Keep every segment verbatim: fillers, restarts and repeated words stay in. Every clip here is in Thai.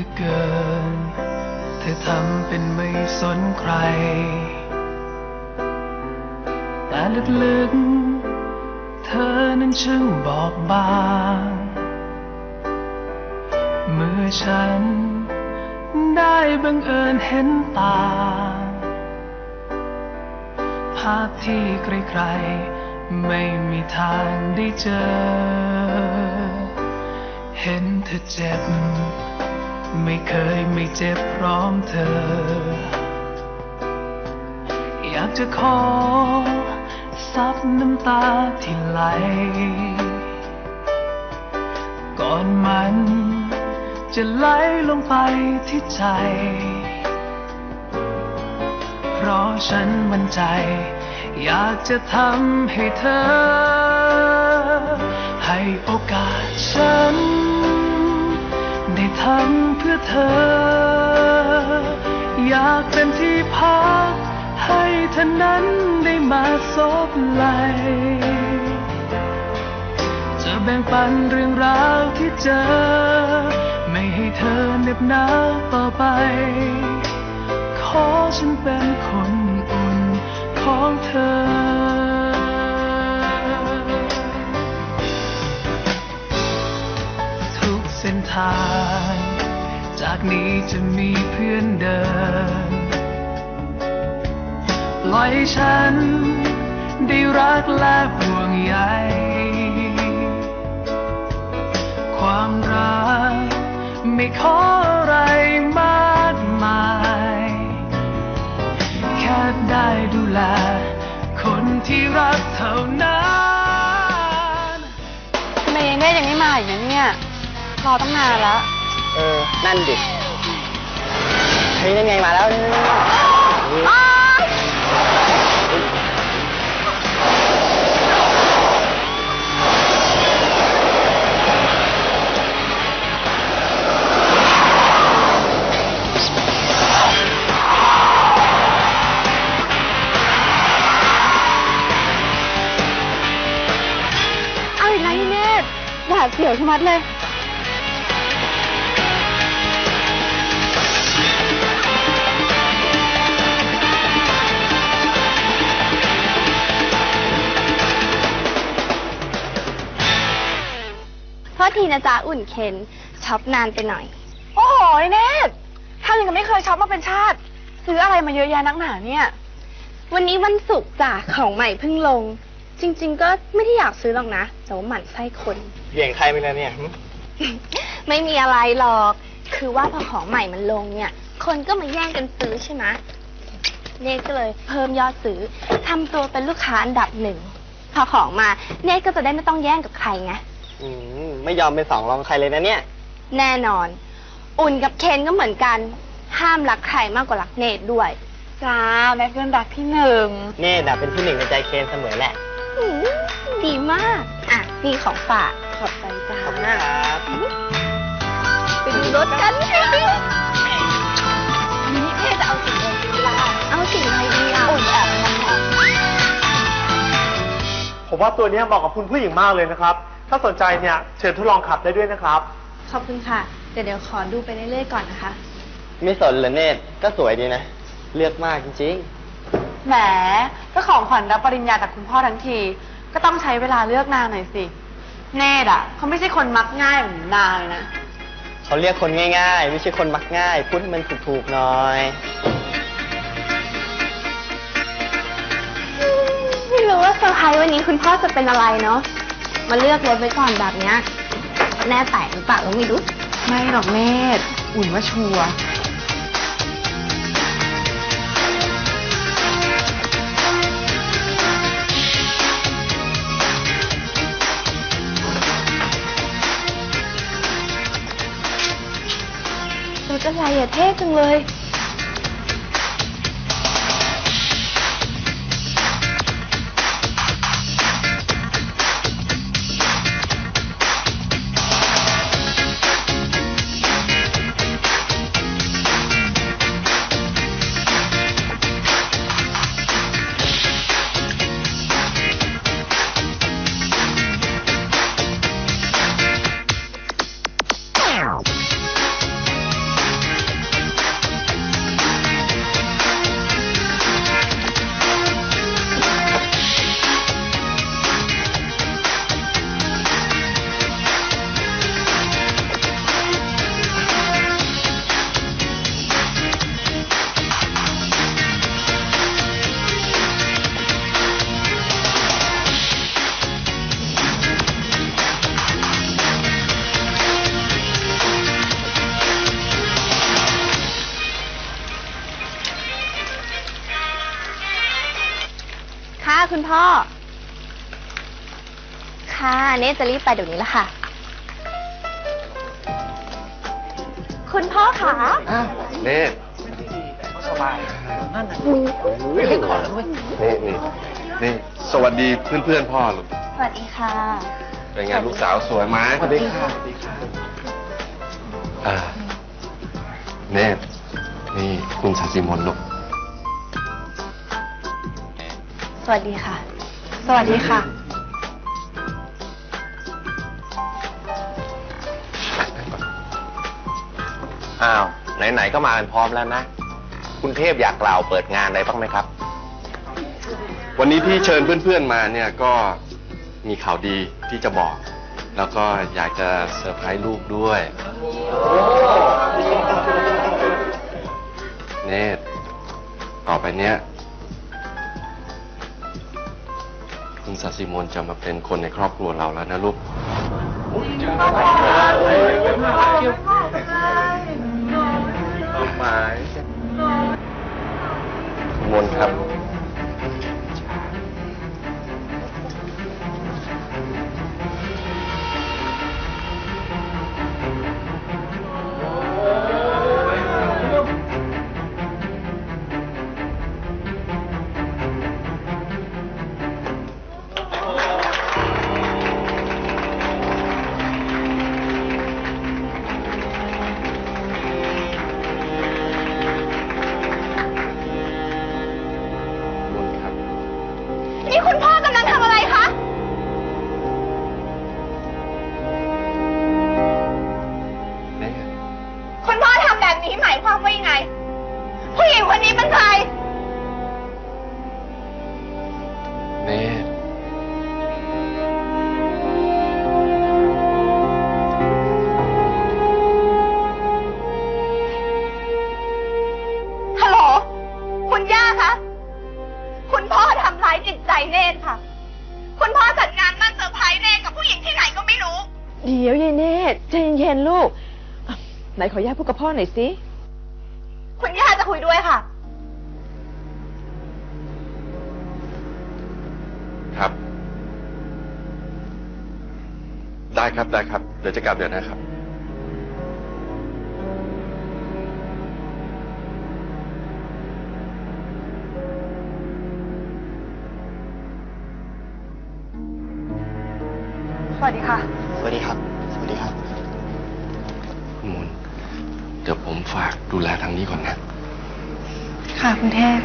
ลือเกินเธอทำเป็นไม่สนใครแต่ลึกๆเธอนั้นช่างบอบบางเมื่อฉันได้บังเอิญเห็นตาภาพที่ใครๆไม่มีทางได้เจอเห็นเธอเจ็บไม่เคยไม่เจ็บพร้อมเธออยากจะขอซับน้ำตาที่ไหลก่อนมันจะไหลลงไปที่ใจเพราะฉันมั่นใจอยากจะทำให้เธอให้โอกาสฉันได้ทำเพื่อเธออยากเป็นที่พักให้เธอนั้นได้มาซบไหลจะแบ่งปันเรื่องราวที่เจอไม่ให้เธอเหน็บหนาวต่อไปขอฉันเป็นคนอุ่นของเธอทุกเส้นทางจากนี้จะมีเพื่อนเดินปล่อยฉันได้รักและห่วงใยความรักไม่ขออะไรมากมายแค่ได้ดูแลคนที่รักเท่านั้นทำไมยังได้ยังไม่มาอีกนะเนี่ยรอตั้งนานแล้วเออนั่นดิเฮ้ยนั่นไงมาแล้วหวาดเสียวชะมัดเลยโทษทีนะจ๊ะอุ่นเคนช็อปนานไปหน่อยโอ้โหเนตถ้ายังไม่เคยช็อปมาเป็นชาติซื้ออะไรมาเยอะแยะนักหนาเนี่ยวันนี้วันศุกร์จ้ะของใหม่เพิ่งลงจริงๆก็ไม่ได้อยากซื้อหรอกนะแต่ว่าหมั่นไส้คนเบี่ยงใครไปแล้วเนี่ยไม่มีอะไรหรอกคือว่าพอของใหม่มันลงเนี่ยคนก็มาแย่งกันซื้อใช่ไหมเนทก็เลยเพิ่มยอดซื้อทำตัวเป็นลูกค้าอันดับหนึ่งพอของมาเนทก็จะได้ไม่ต้องแย่งกับใครไงอืมไม่ยอมเป็นสองรองใครเลยนะเนี่ยแน่นอนอุ่นกับเคนก็เหมือนกันห้ามรักใครมากกว่ารักเนทด้วยจ้าแม่เพื่อนรักที่หนึ่งเนทเป็นที่หนึ่งในใจเคนเสมอแหละดีมากอ่ะนี่ของฝากขอบใจจ้าขอบคุณครับไปดูรถกันนี่เท่จะเอาสิ่งอะไรดีล่ะเอาสิ่งอะไรดีอ่ะอุ่นแอบมันผมว่าตัวนี้เหมาะกับคุณผู้หญิงมากเลยนะครับถ้าสนใจเนี่ยเชิญทดลองขับได้ด้วยนะครับขอบคุณค่ะเดี๋ยวเดี๋ยวขอดูไปเรื่อยๆก่อนนะคะไม่สนเลยเนตก็สวยดีนะเลือกมากจริงๆแหมเจ้าของขวัญรับปริญญาจากคุณพ่อทั้งทีก็ต้องใช้เวลาเลือกนางหน่อยสิเนตอ่ะเขาไม่ใช่คนมักง่ายเหมือนนางเลยนะเขาเรียกคนง่ายๆไม่ใช่คนมักง่ายพูดมันถูกๆหน่อยไม่รู้ว่าเซอร์ไพรส์วันนี้คุณพ่อจะเป็นอะไรเนาะมาเลือกรถไว้ก่อนแบบเนี้ยแน่แตกหรือเปล่าก็ไม่รู้ไม่หรอกเนตอุ่นว่าชัวร์รถอะไรอะเท่จังเลยคุณพ่อ ค่ะเนตจะรีบไปเดี๋ยวนี้ละค่ะ คุณพ่อคะเน่สบายนั่นน่ะให้ก่อนแล้วเว้ยนี่นี่นี่สวัสดีเพื่อนเพื่อนพ่อลูกสวัสดีค่ะเป็นไงลูกสาวสวยไหมสวัสดีค่ะอ่าเน่นี่คุณศาสิมนลูกสวัสดีค่ะสวัสดีค่ะอ้าวไหนๆก็มากันพร้อมแล้วนะคุณเทพอยากกล่าวเปิดงานอะไรบ้างไหมครับ วันนี้ที่เชิญเพื่อนๆมาเนี่ยก็มีข่าวดีที่จะบอก แล้วก็อยากจะเซอร์ไพรส์ลูกด้วย เนตต่อไปเนี้ยคุณศาสิมนจะมาเป็นคนในครอบครัวเราแล้วนะลูกหมายมนครับนี่คุณพ่อกำลังทำอะไรคะเนตคุณพ่อทำแบบนี้หมายความว่ายังไง ผู้หญิงคนนี้เป็นใครเนตฮัลโหล คุณย่าคะ คุณพ่อทำร้ายจิตใจเนตรค่ะ คุณพ่อจัดงานมั่นเซอร์ไพรส์เนตรกับผู้หญิงที่ไหนก็ไม่รู้เดี๋ยวยายเนตรใจเย็นๆลูกอ่ะไหนขอย่าพูดกับพ่อหน่อยสิคุณย่าจะคุยด้วยค่ะครับ ได้ครับได้ครับ เดี๋ยวจะกลับเดี๋ยวนะครับสวัสดีค่ะสวัสดีครับ สวัสดีครับคุณมนเดี๋ยวผมฝากดูแลทางนี้ก่อนนะค่ะคุณเทพ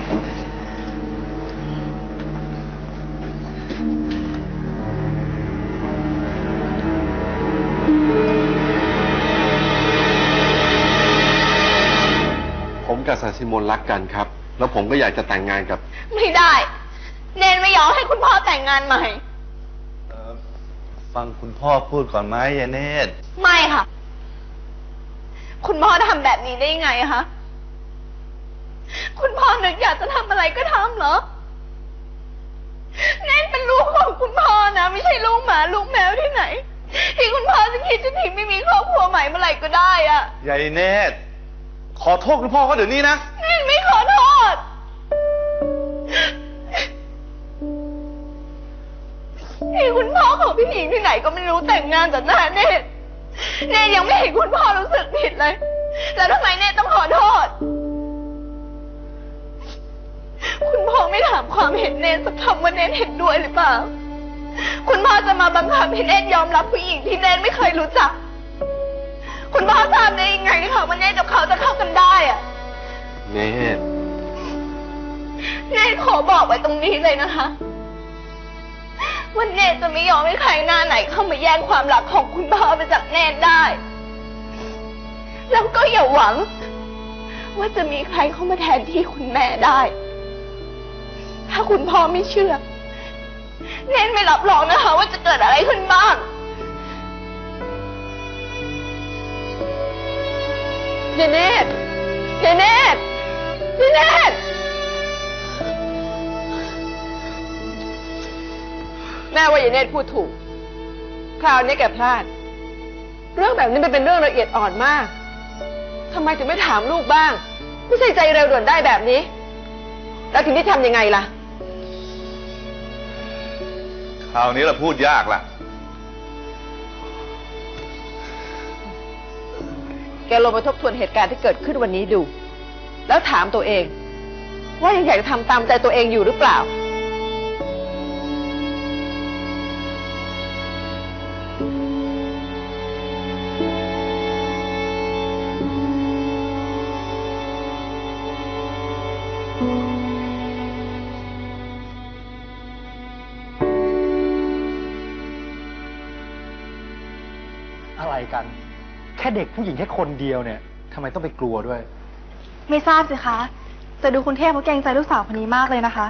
ผมกับศาสิมนรักกันครับ แล้วผมก็อยากจะแต่งงานกับไม่ได้ เนนไม่ยอมให้คุณพ่อแต่งงานใหม่ฟังคุณพ่อพูดก่อนไหมยายเนตรไม่ค่ะ คุณพ่อทำแบบนี้ได้ยังไงคะ คุณพ่อนึกอยากจะทำอะไรก็ทำเหรอ เนนเป็นลูกของคุณพ่อนะ ไม่ใช่ลูกหมาลูกแมวที่ไหน ที่คุณพ่อจะคิดจะทิ้งไม่มีครอบครัวใหม่เมื่อไหร่ก็ได้อะยายเนตรขอโทษคุณพ่อเขาเดี๋ยวนี้นะเนนไม่ขอโทษ ที่คุณพ่อของพี่หญิงที่ไหนก็ไม่รู้แต่งงานต่อหน้าเนตรเนตรยังไม่เห็นคุณพ่อรู้สึกผิดเลย แล้วทำไมเนตรต้องขอโทษ คุณพ่อไม่ถามความเห็นเนตรสักคำว่าเนตรเห็นด้วยหรือเปล่า คุณพ่อจะมาบังคับให้เนตรยอมรับผู้หญิงที่เนตรไม่เคยรู้จัก คุณพ่อทราบได้ยังไงคะว่าเนตรกับเขาจะเข้ากันได้อะเนตรเนตรขอบอกไว้ตรงนี้เลยนะคะว่าเนตรจะไม่ยอมให้ใครหน้าไหนเข้ามาแย่งความรักของคุณพ่อไปจากเนตรได้ แล้วก็อย่าหวัง ว่าจะมีใครเข้ามาแทนที่คุณแม่ได้ ถ้าคุณพ่อไม่เชื่อ เนตรไม่รับรองนะคะว่าจะเกิดอะไรขึ้นบ้างยายเนตรยายเนตรยายเนตรแม่ว่ายายเนตรพูดถูก คราวนี้แกพลาด เรื่องแบบนี้มันเป็นเรื่องละเอียดอ่อนมาก ทำไมถึงไม่ถามลูกบ้าง ไม่ใช่ใจเร็วด่วนได้แบบนี้ แล้วทีนี้ทำยังไงล่ะคราวนี้เราพูดยากละแกลงไปทบทวนเหตุการณ์ที่เกิดขึ้นวันนี้ดู แล้วถามตัวเอง ว่ายังอยากจะทำตามใจตัวเองอยู่หรือเปล่าอะไรกัน แค่เด็กผู้หญิงแค่คนเดียวเนี่ยทำไมต้องไปกลัวด้วยไม่ทราบสิคะ แต่ดูคุณเทพเขาเกรงใจลูกสาวคนนี้มากเลยนะคะ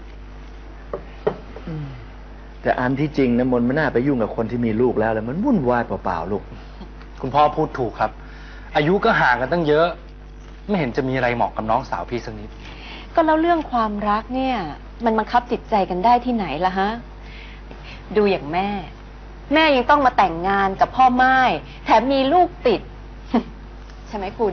แต่อันที่จริงนะมนไม่น่าไปยุ่งกับคนที่มีลูกแล้วเลยมันวุ่นวายเปล่าๆลูกคุณพ่อพูดถูกครับ อายุก็ห่างกันตั้งเยอะ ไม่เห็นจะมีอะไรเหมาะกับน้องสาวพี่สักนิดก็แล้วเรื่องความรักเนี่ย มันบังคับจิตใจกันได้ที่ไหนล่ะฮะ ดูอย่างแม่ แม่ยังต้องมาแต่งงานกับพ่อไม้แถมมีลูกติด ใช่ไหมคุณ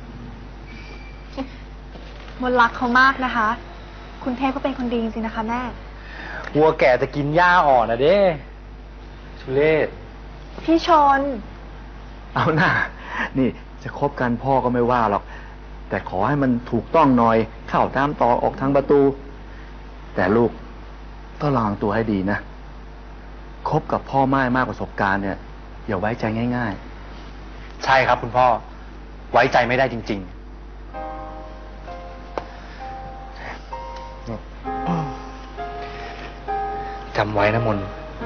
มนรักเขามากนะคะ คุณเทพก็เป็นคนดีจริงๆนะคะแม่วัวแก่จะกินหญ้าอ่อนนะเด้ทุเรศพี่ชนเอาหน้านี่จะคบกันพ่อก็ไม่ว่าหรอก แต่ขอให้มันถูกต้องหน่อยเข้าตามต่อออกทางประตู แต่ลูกต้องระวังตัวให้ดีนะคบกับพ่อไม้มากประสบการณ์เนี่ยอย่าไว้ใจง่ายใช่ครับคุณพ่อ ไว้ใจไม่ได้จริงๆจำไว้นะมน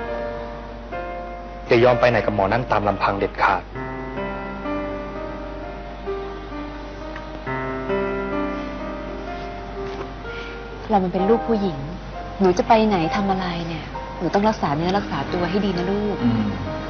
อย่ายอมไปไหนกับหมอนั่นตามลำพังเด็ดขาดเรามันเป็นลูกผู้หญิง หนูจะไปไหนทำอะไรเนี่ย หนูต้องรักษาเนื้อรักษาตัวให้ดีนะลูกๆอืม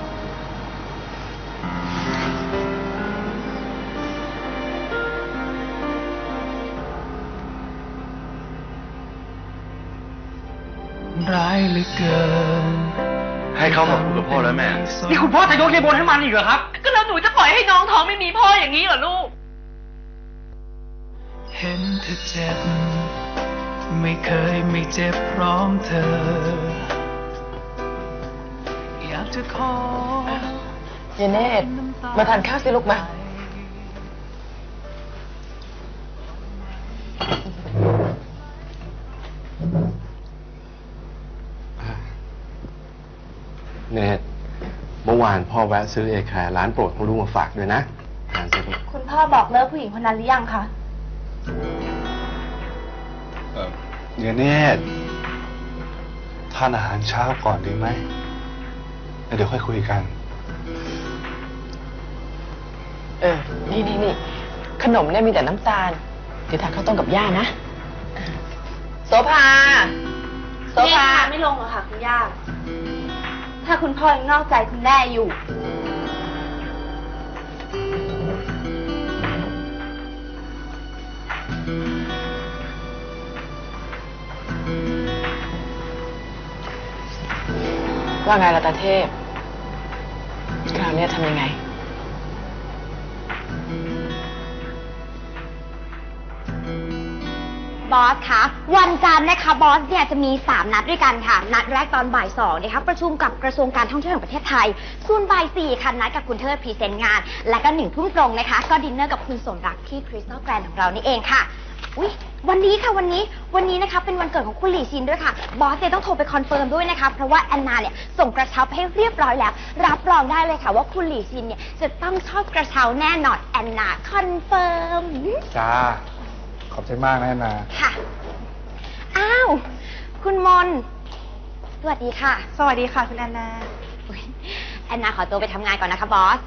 ร้ายเหลือเกินให้เขามาคุยกับพ่อแล้วแม่นี่คุณพ่อจะยกยายบนให้มันอีกเหรอครับก็แล้วหนูจะปล่อยให้น้องท้องไม่มีพ่ออย่างนี้เหรอลูกเห็นเธอเจ็บ ไม่เคยไม่เจ็บพร้อมเธอ อยากจะขอเยเนตมาทานข้าวสิลูกมาเนทเมื่อวานพ่อแวะซื้อเอแคร์ร้านโปรดของลูกมาฝากด้วยนะทานเสร็จคุณพ่อบอกเลิกผู้หญิงคนนั้นหรือยังคะเออเยเนตทานอาหารเช้าก่อนดีไหมแล้วเดี๋ยวค่อยคุยกันเออ นี่นี่นี่ขนมเนี่ยมีแต่น้ำตาล เดี๋ยวทานข้าวต้มกับย่านะ โสภา โสนี่ภาทานไม่ลงหรอกค่ะคุณย่า ถ้าคุณพ่อยังนอกใจคุณแม่อยู่ว่าไงล่ะตาเทพ คราวนี้ทำยังไงบอสคะวันจันทร์นะคะบอสเนี่ยจะมีสามนัดด้วยกันค่ะ นัดแรกตอนบ่ายสองนะคะประชุมกับกระทรวงการท่องเที่ยวแห่งประเทศไทย ส่วนบ่ายสี่ค่ะนัดกับคุณเทิดพรีเซนต์งาน และก็หนึ่งทุ่มตรงนะคะ ก็ดินเนอร์กับคุณสมรักที่คริสตัลแกรนด์ของเรานี่เองค่ะอุ๊ยวันนี้ค่ะวันนี้วันนี้นะคะเป็นวันเกิดของคุณหลี่ซินด้วยค่ะบอสเนี่ยต้องโทรไปคอนเฟิร์มด้วยนะคะเพราะว่าแอนนาเนี่ยส่งกระเช้าให้เรียบร้อยแล้ว รับรองได้เลยค่ะว่าคุณหลี่ซินเนี่ยจะต้องชอบกระเช้าแน่นอนแอนนาคอนเฟิร์มจ้า ขอบใจมากนะแอนนาค่ะอ้าว คุณมน สวัสดีค่ะสวัสดีค่ะคุณแอนนาอุ๊ยแอนนาขอตัวไปทำงานก่อนนะคะบอส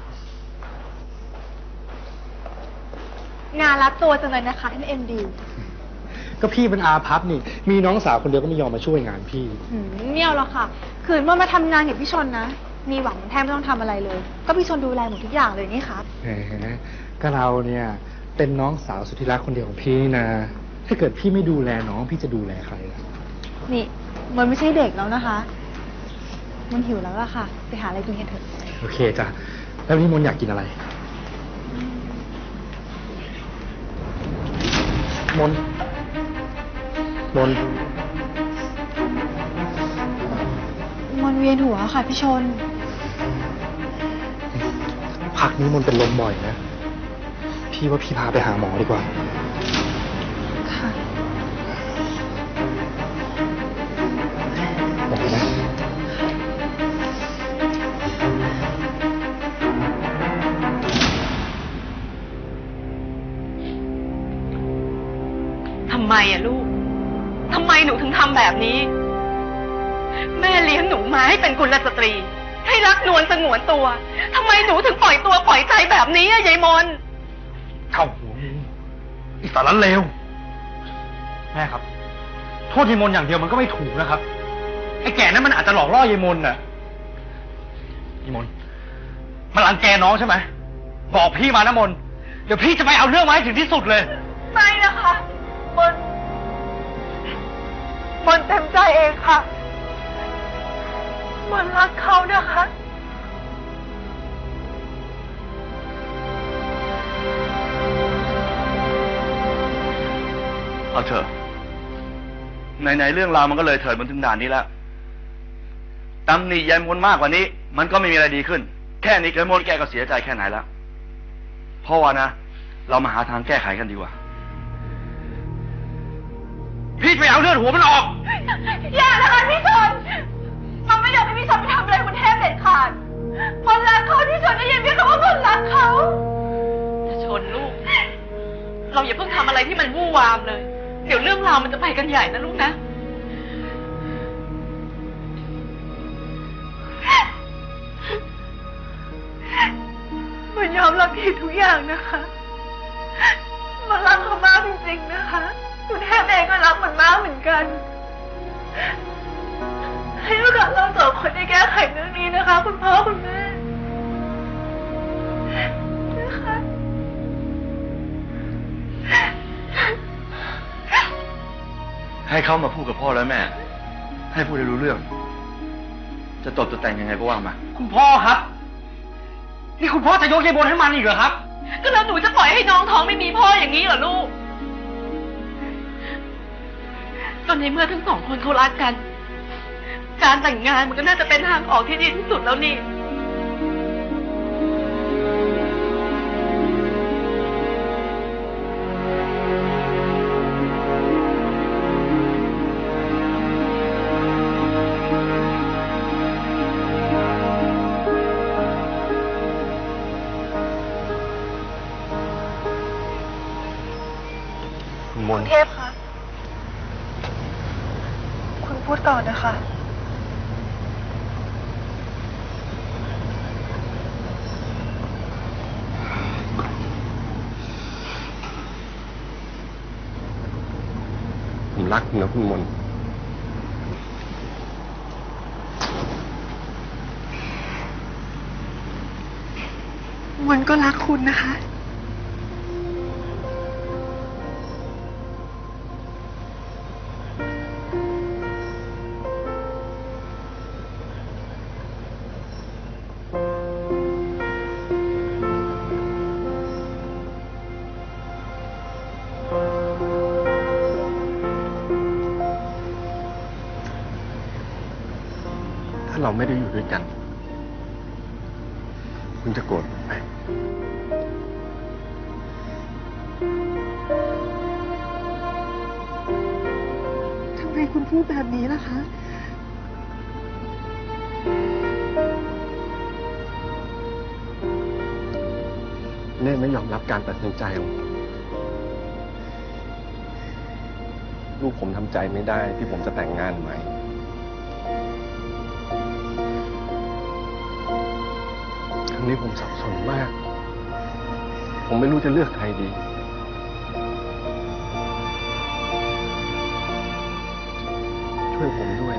งานรัดตัวจังเลยนะคะท่านเอ็มดีก็พี่เป็นอาพับนี่ มีน้องสาวคนเดียวก็ไม่ยอมมาช่วยงานพี่หืมเมี่ยวแล้วค่ะ คืนเมื่อมาทำงานกับพี่ชนนะ มีหวังแทบไม่ต้องทำอะไรเลย ก็พี่ชนดูแลหมดทุกอย่างเลยนี่ครับแหมก็เราเนี่ยเป็นน้องสาวสุดที่รักคนเดียวของพี่นะ ถ้าเกิดพี่ไม่ดูแลน้องพี่จะดูแลใครล่ะนี่มันไม่ใช่เด็กแล้วนะคะ มันหิวแล้วล่ะค่ะ ไปหาอะไรกินกันเถอะโอเคจ้ะ แล้ววันนี้มนต์อยากกินอะไร มนต์มนต์มันวียนหัวค่ะพี่ชนพักนี้มันเป็นลมบ่อยนะ พี่ว่าพี่พาไปหาหมอดีกว่าค่ะบอกนะทำไมอะลูก ทำไมหนูถึงทำแบบนี้ แม่เลี้ยงหนูมาให้เป็นกุลสตรี ให้รักนวลสงวนตัว ทำไมหนูถึงปล่อยตัวปล่อยใจแบบนี้อะยายมนเข้าหัวมึงอีสารเลวแม่ครับ โทษยายมนอย่างเดียวมันก็ไม่ถูกนะครับ ไอ้แก่นั้นมันอาจจะหลอกล่อยายมนน่ะยายมนมันรังแกน้องใช่ไหมบอกพี่มานะมนเดี๋ยวพี่จะไปเอาเรื่องมาให้ถึงที่สุดเลยไม่นะคะมนมนเต็มใจเองค่ะมนรักเขานะคะเอาเถอะไหนๆเรื่องราวมันก็เลยเถิดมาถึงด่านนี้แล้วตำหนิยายมนมากกว่านี้ มันก็ไม่มีอะไรดีขึ้น แค่นี้ยายมนแกก็เสียใจแค่ไหนแล้วเพราะว่านะเรามาหาทางแก้ไขกันดีกว่าพี่ไปเอาเลือดหัวมันออกอย่านะคะพี่ชนมันไม่อยากให้พี่ชนไปทำอะไรคุณเทพเด็ดขาดมันรักเขาพี่ชนได้ยินพี่เขาว่ามันรักเขาจะชนลูก เราอย่าเพิ่งทำอะไรที่มันวู่วามเลย เดี๋ยวเรื่องราวมันจะไปกันใหญ่นะลูกนะมันยอมรับผิดทุกอย่างนะคะมันรักเขามากจริงๆนะคะคุณเทพเองก็รักมันมากเหมือนกันให้โอกาสเราสองคนได้แก้ไขเรื่องนี้นะคะคุณพ่อคุณแม่นะคะให้เขามาพูดกับพ่อแล้วแม่ ให้พูดให้รู้เรื่อง จะตบจะแต่งยังไงก็ว่ามาคุณพ่อครับ นี่คุณพ่อจะยกยายบนให้มันอีกเหรอครับก็แล้วหนูจะปล่อยให้น้องท้องไม่มีพ่ออย่างนี้เหรอลูกตอนในเมื่อทั้งสองคนเขารักกัน การแต่งงานมันก็น่าจะเป็นทางออกที่ดีที่สุดแล้วนี่คุณมนเทพคะคุณพูดก่อนนะคะผมรักคุณนะคุณมนมันก็รักคุณนะคะถ้าเราไม่ได้อยู่ด้วยกัน คุณจะโกรธผมไหมทำไมคุณพูดแบบนี้ล่ะคะเน่ไม่ยอมรับการตัดสินใจของผมลูกผมทำใจไม่ได้ที่ผมจะแต่งงานใหม่ครั้งนี้ผมสับสนมาก ผมไม่รู้จะเลือกใครดี ช่วยผมด้วย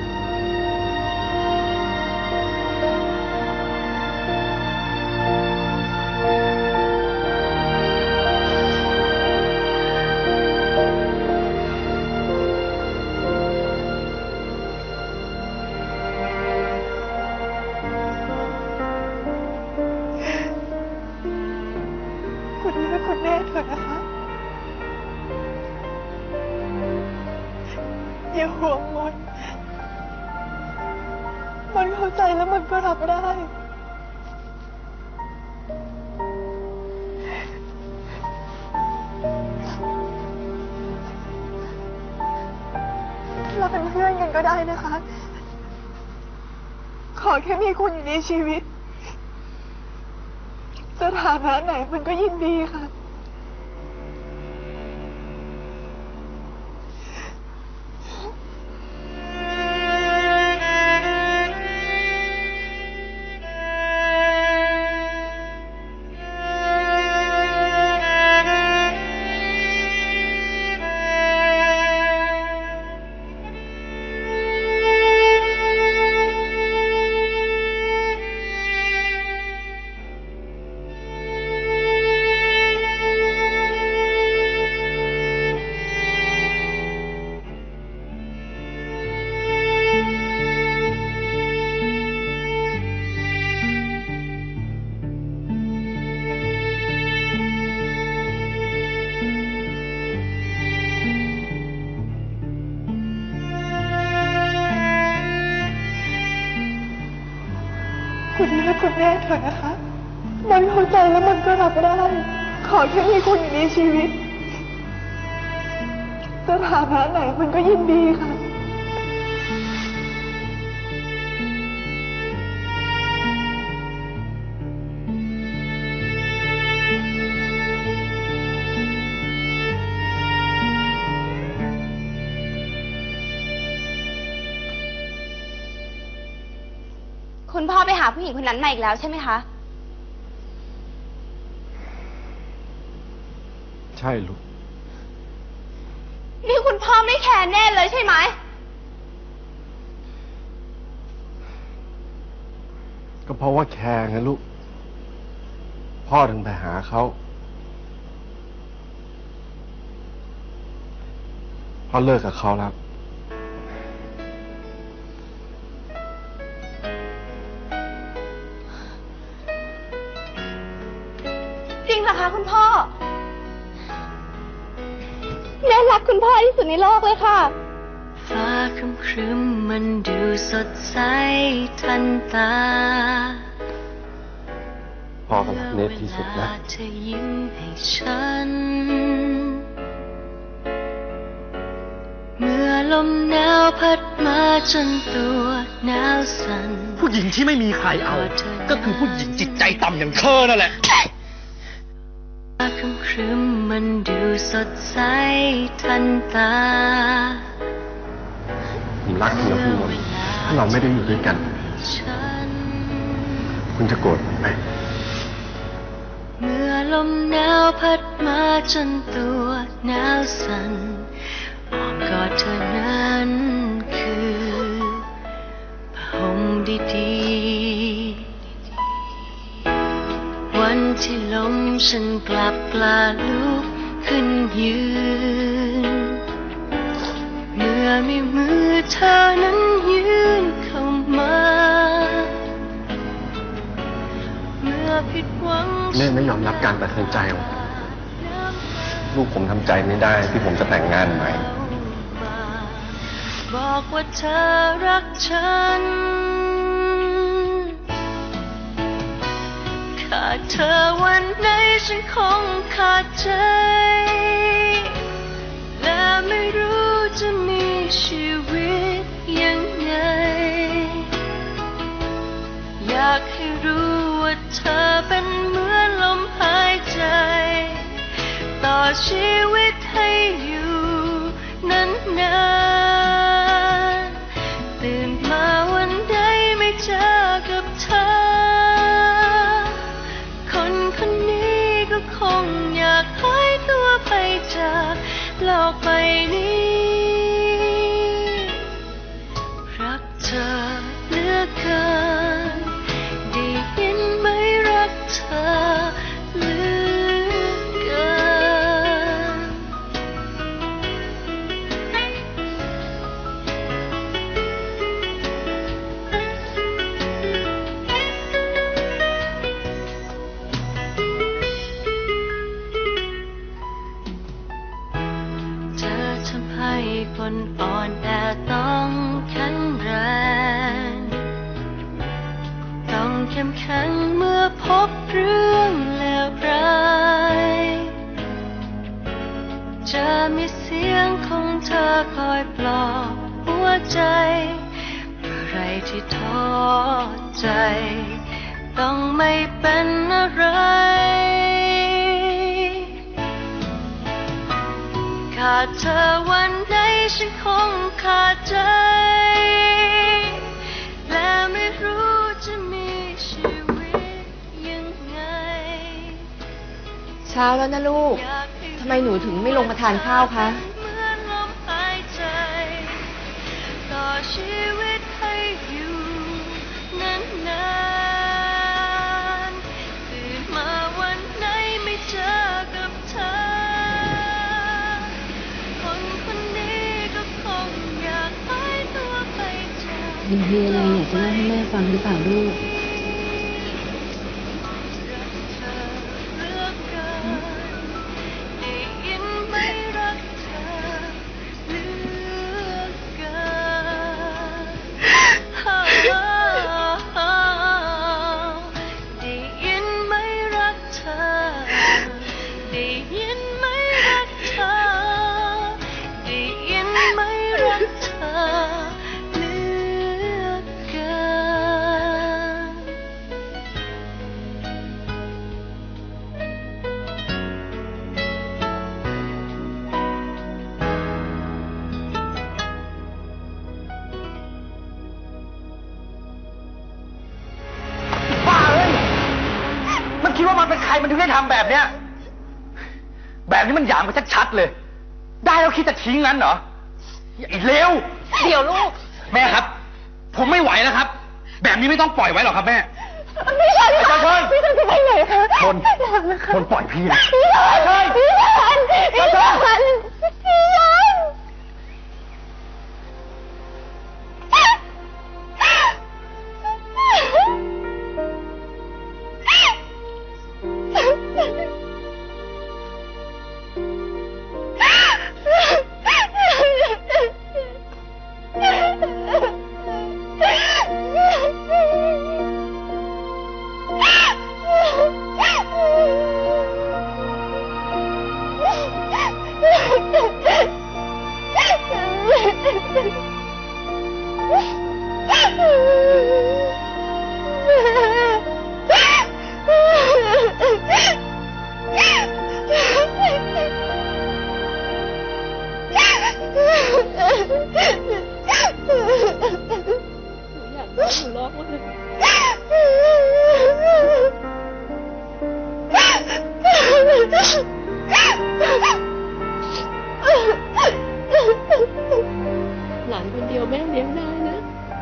คุณเลือกคุณแม่เถอะนะคะ อย่าห่วงมนมันเข้าใจแล้วมันก็รับได้เราเป็นเพื่อนกันก็ได้นะคะ ขอแค่มีคุณอยู่ในชีวิตสถานะไหนมันก็ยินดีค่ะคุณเลือกคุณแม่เถอะนะคะ มันเข้าใจแล้วมันก็รับได้ ขอแค่มีคุณอยู่ในชีวิตสถานะไหนมันก็ยินดีค่ะคุณพ่อไปหาผู้หญิงคนนั้นมาอีกแล้วใช่ไหมคะใช่ลูกนี่คุณพ่อไม่แคร์แน่เลยใช่ไหมก็เพราะว่าแคร์ไงลูก พ่อถึงไปหาเขาพ่อเลิกกับเขาแล้วจริงเหรอคะคุณพ่อแม่รักคุณพ่อที่สุดในโลกเลยค่ะฟ้าครึ้มครึ้มมันดูสดใสทันตาพ่อก็รักเนทที่สุดนะเธอยิ้มให้ฉัน เมื่อลมหนาวพัดมาจนตัวหนาวสั่นผู้หญิงที่ไม่มีใครเอาก็คือผู้หญิงจิตใจต่ำอย่างเธอนั่นแหละฟ้าครึ้มครึ้มมันดูสดใสทันตาผมรักคุณนะพี่มนต์ถ้าเราไม่ได้อยู่ด้วยกัน คุณจะโกรธผมไหมเมื่อลมหนาวพัดมาจนตัวหนาวสั่นอ้อมกอดเธอนั้นคือผ้าห่มดีๆวันที่ลมฉันกลับกล้าลุกขึ้นยืนเมื่อมีมือเธอนั้นยืนเข้ามาเมื่อผิดหวังเน่ไม่ยอมรับการตัดสินใจของผมลูกผมทำใจไม่ได้ที่ผมจะแต่งงานใหม่บอกว่าเธอรักฉันขาดเธอวันไหนฉันคงขาดใจและไม่รู้จะมีชีวิตยังไงอยากให้รู้ว่าเธอเป็นเหมือนลมหายใจต่อชีวิตให้อยู่นานๆตื่นมาวันใดไม่เจอกับเธอคนคนนี้ก็คงอยากหายตัวไปจากโลกใบนี้รักเธอเหลือเกินได้ยินไหมรักเธอเหลือเกินเธอทำให้คนอ่อนแอต้องแข็งแรงแข็งเมื่อพบเรื่องเลวร้ายจะมีเสียงของเธอคอยปลอบหัวใจอะไรที่ท้อใจต้องไม่เป็นอะไรขาดเธอวันไหนฉันคงขาดใจและไม่รู้จะมีชีวิตยังไงเช้าแล้วนะลูกทำไมหนูถึงไม่ลงมาทานข้าวคะเหมือนลมหายใจต่อชีวิตให้อยู่นานๆตื่นมาวันไหนไม่เจอกับเธอคนคนนี้ก็คงอยากหายตัวไปจากมีอะไรอยากจะเล่าให้แม่ฟังหรือเปล่าลูกคิดว่ามันเป็นใครมันถึงได้ทำแบบเนี้ยแบบนี้มันหยามกันชัดๆเลยได้แล้วคิดจะทิ้งงั้นเหรอไอ้เลวเดี๋ยวลูกแม่ครับผมไม่ไหวแล้วครับแบบนี้ไม่ต้องปล่อยไว้หรอกครับแม่พี่ชันอาจารย์เชิญพี่ชันจะไปไหนคะทนทนปล่อยพี่นะพี่ชันพี่ชันพี่ชันพี่ชันหลานคนเดียวแม่เลี้ยงได้นะ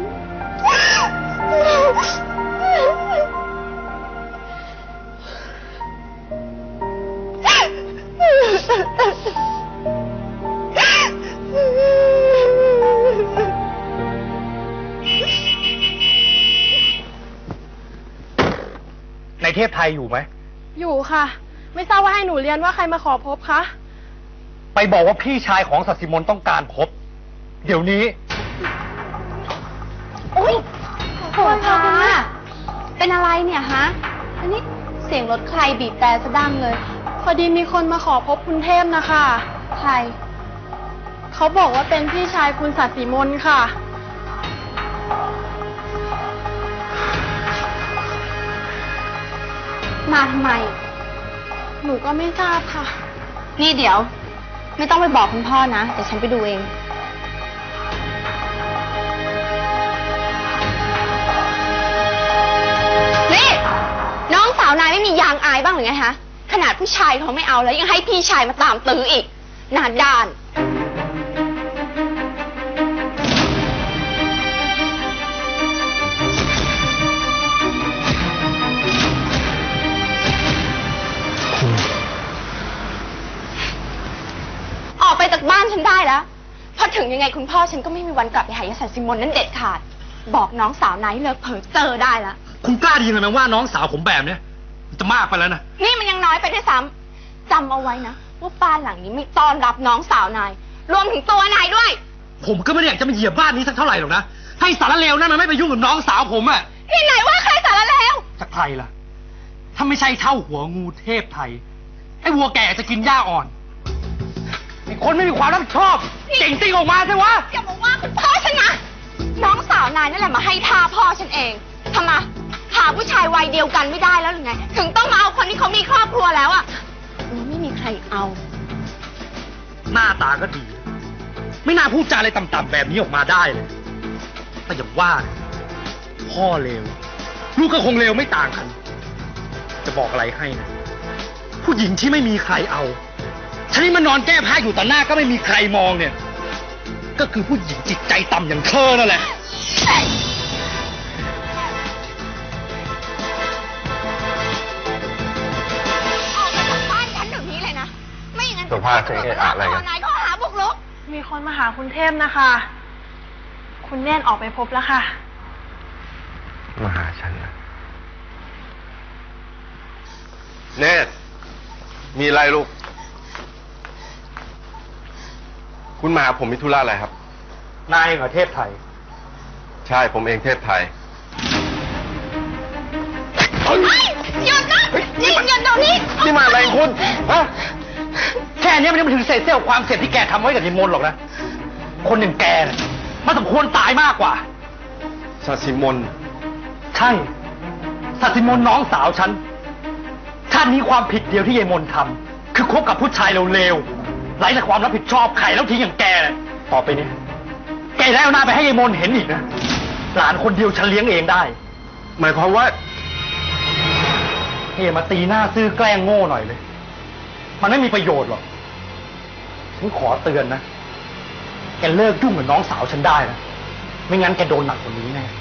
ในเทพไทยอยู่ไหมอยู่ค่ะไม่ทราบว่าให้หนูเรียนว่าใครมาขอพบคะไปบอกว่าพี่ชายของศักดิ์สิมนต้องการพบเดี๋ยวนี้อุ้ยโหค่ะเป็นอะไรเนี่ยฮะอันนี้เสียงรถใครบีบแต่สะดังเลยพอดีมีคนมาขอพบคุณเทพนะคะใครเขาบอกว่าเป็นพี่ชายคุณศักดิ์สิมนค่ะมาทำไมหนูก็ไม่ทราบค่ะนี่เดี๋ยวไม่ต้องไปบอกคุณพ่อนะเดี๋ยวฉันไปดูเองนี่น้องสาวนายไม่มียางอายบ้างหรือไงฮะขนาดผู้ชายเขาไม่เอาแล้วยังให้พี่ชายมาตามตื้ออีกหน้าด้านออกไปจากบ้านฉันได้แล้วเพราะถึงยังไงคุณพ่อฉันก็ไม่มีวันกลับไปหายายสันซิมนนั้นเด็ดขาดบอกน้องสาวนายเลิกเผลอเจอได้แล้วคุณกล้าดียังไงว่าน้องสาวผมแบบเนี้ยจะมากไปแล้วนะนี่มันยังน้อยไปด้วยซ้ำจำเอาไว้นะว่าบ้านหลังนี้ไม่ต้อนรับน้องสาวนายรวมถึงตัวนายด้วยผมก็ไม่ได้อยากจะมาเหยียบบ้านนี้สักเท่าไหร่หรอกนะให้สารเลวนั่นมันไม่ไปยุ่งกับน้องสาวผมอะที่ไหนว่าใครสารเลวไทยล่ะถ้าไม่ใช่เท่าหัวงูเทพไทยไอ้วัวแก่จะกินหญ้าอ่อนไอ้คนไม่มีความรับผิดชอบเก่งจริงออกมาใช่วะอย่ามาว่าคุณพ่อฉันนะน้องสาวนายนั่นแหละมาให้ท่าพ่อฉันเองทำไมหาผู้ชายวัยเดียวกันไม่ได้แล้วหรือไงถึงต้องมาเอาคนที่เขามีครอบครัวแล้วอะแล้วไม่มีใครเอาหน้าตาก็ดีไม่น่าพูดจาอะไรต่ำๆแบบนี้ออกมาได้เลยแต่อย่าว่าพ่อเลวลูกก็คงเลวไม่ต่างกันจะบอกอะไรให้นะผู้หญิงที่ไม่มีใครเอาฉันนี่มันนอนแก้ผ้าอยู่ต่อหน้าก็ไม่มีใครมองเนี่ยก็คือผู้หญิงจิตใจต่ำอย่างเธอนั่นแหละออกมาจากบ้านฉันเดี๋ยวนี้เลยนะไม่อย่างนั้นสุภาพจะเอะอะไรกันนายก็หาบุกรุกมีคนมาหาคุณเทพนะคะ คุณแน่นออกไปพบแล้วค่ะมาหาฉันนะเนตรมีอะไรลูกคุณมาหาผมมีธุระอะไรครับนายเหรอเทพไทยใช่ผมเองเทพไทยหยุดนะหยุดหยุดเดี๋ยวนี้นี่มาอะไรคุณฮะแค่นี้มันยังไม่ถึงเศษเสี้ยวความเสียที่แกทำไว้กับนิมนต์หรอกนะคนหนึ่งแกนะมันสมควรตายมากกว่าสัสิมนใช่สัสิมนน้องสาวฉันชาตินี้ความผิดเดียวที่ยายมนทำคือคบกับผู้ชายเลวๆไร้แต่ความรับผิดชอบใครแล้วทิ้งอย่างแกนะต่อไปนี้แกได้เอาหน้าไปให้ยายมนเห็นอีกนะหลานคนเดียวฉันเลี้ยงเองได้หมายความว่าเฮ้ยมาตีหน้าซื่อแกล้งโง่หน่อยเลยมันไม่มีประโยชน์หรอกฉันขอเตือนนะแกเลิกยุ่งกับน้องสาวฉันได้นะไม่งั้นแกโดนหนักกว่านี้แน่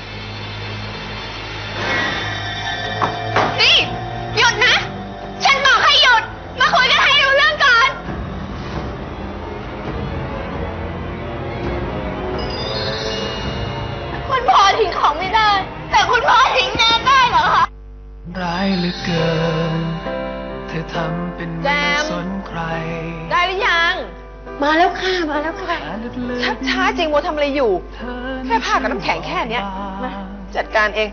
นี่หยุดนะฉันบอกให้หยุดมาคุยกันให้รู้เรื่องก่อนคุณพ่อทิ้งของไม่ได้แต่คุณพ่อทิ้งแน่ได้เหรอคะร้ายเหลือเกินเธอทำเป็นไม่สนใครได้หรือยังมาแล้วค่ะมาแล้วค่ะชักช้าจริงโมทำอะไรอยู่แค่ผ้ากับน้ำแข็งแค่เนี้ยมาจัดการเอง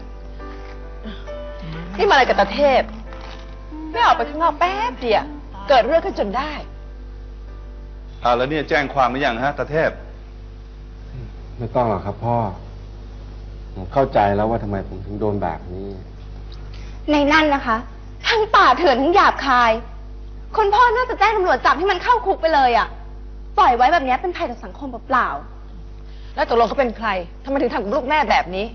นี่มาอะไรกับตาเทพไม่ออกไปข้างนอกแป๊บเดียวเกิดเรื่องขึ้นจนได้อ่าแล้วเนี่ยแจ้งความหรือยังฮะตาเทพไม่ต้องหรอกครับพ่อผมเข้าใจแล้วว่าทำไมผมถึงโดนแบบนี้ในนั่นนะคะทั้งป่าเถื่อนทั้งหยาบคายคุณพ่อน่าจะแจ้งตำรวจจับให้มันเข้าคุกไปเลยอ่ะปล่อยไว้แบบนี้เป็นภัยต่อสังคมเปล่าๆแล้วตกลงเขาเป็นใครทำไมถึงทำกับลูกแม่แบบนี้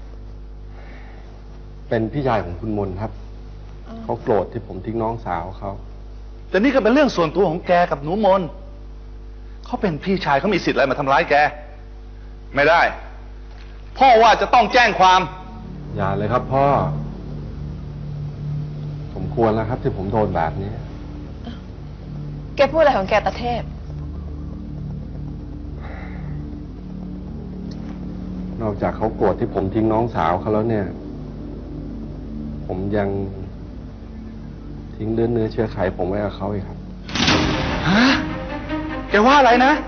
เป็นพี่ชายของคุณมนครับเขาโกรธที่ผมทิ้งน้องสาวเขาแต่นี่ก็เป็นเรื่องส่วนตัวของแกกับหนูมนเขาเป็นพี่ชายเขามีสิทธิ์อะไรมาทำร้ายแกไม่ได้พ่อว่าจะต้องแจ้งความอย่าเลยครับพ่อสมควรแล้วครับที่ผมโดนแบบนี้แกพูดอะไรของแกตาเทพนอกจากเขาโกรธที่ผมทิ้งน้องสาวเขาแล้วเนี่ยผมยังทิ้งเลือดเนื้อเชื้อไขผมไว้กับเขาอีกครับฮะแกว่าอะไรนะ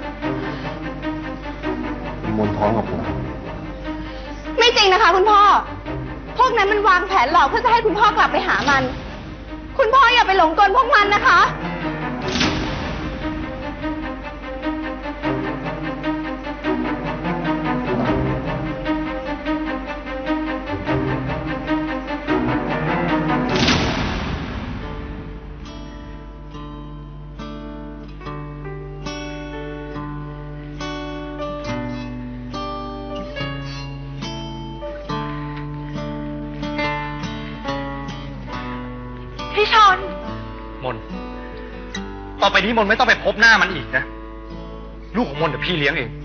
มนท้องกับผมไม่จริงนะคะคุณพ่อพวกนั้นมันวางแผนหลอกเพื่อจะให้คุณพ่อกลับไปหามันคุณพ่ออย่าไปหลงกลพวกมันนะคะพี่ชนมนต่อไปนี้มนไม่ต้องไปพบหน้ามันอีกนะลูกของมนเดี๋ยวพี่เลี้ยงเอง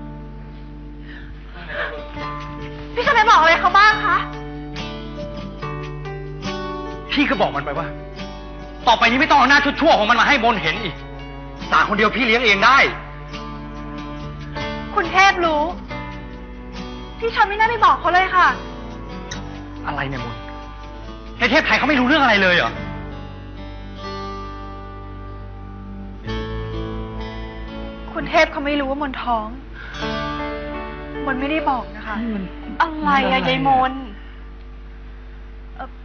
พี่ชนไปบอกอะไรเขาบ้างคะพี่ก็บอกมันไปว่าต่อไปนี้ไม่ต้องเอาหน้าชั่วๆของมันมาให้มนเห็นอีกสาคนเดียวพี่เลี้ยงเองได้คุณเทพรู้พี่ชนไม่น่าไปบอกเขาเลยค่ะอะไรเนี่ยมนในเทพไทยเขาไม่รู้เรื่องอะไรเลยเหรอคุณเทพเขาไม่รู้ว่ามนท้องมนไม่ได้บอกนะคะอะไรอะยายมน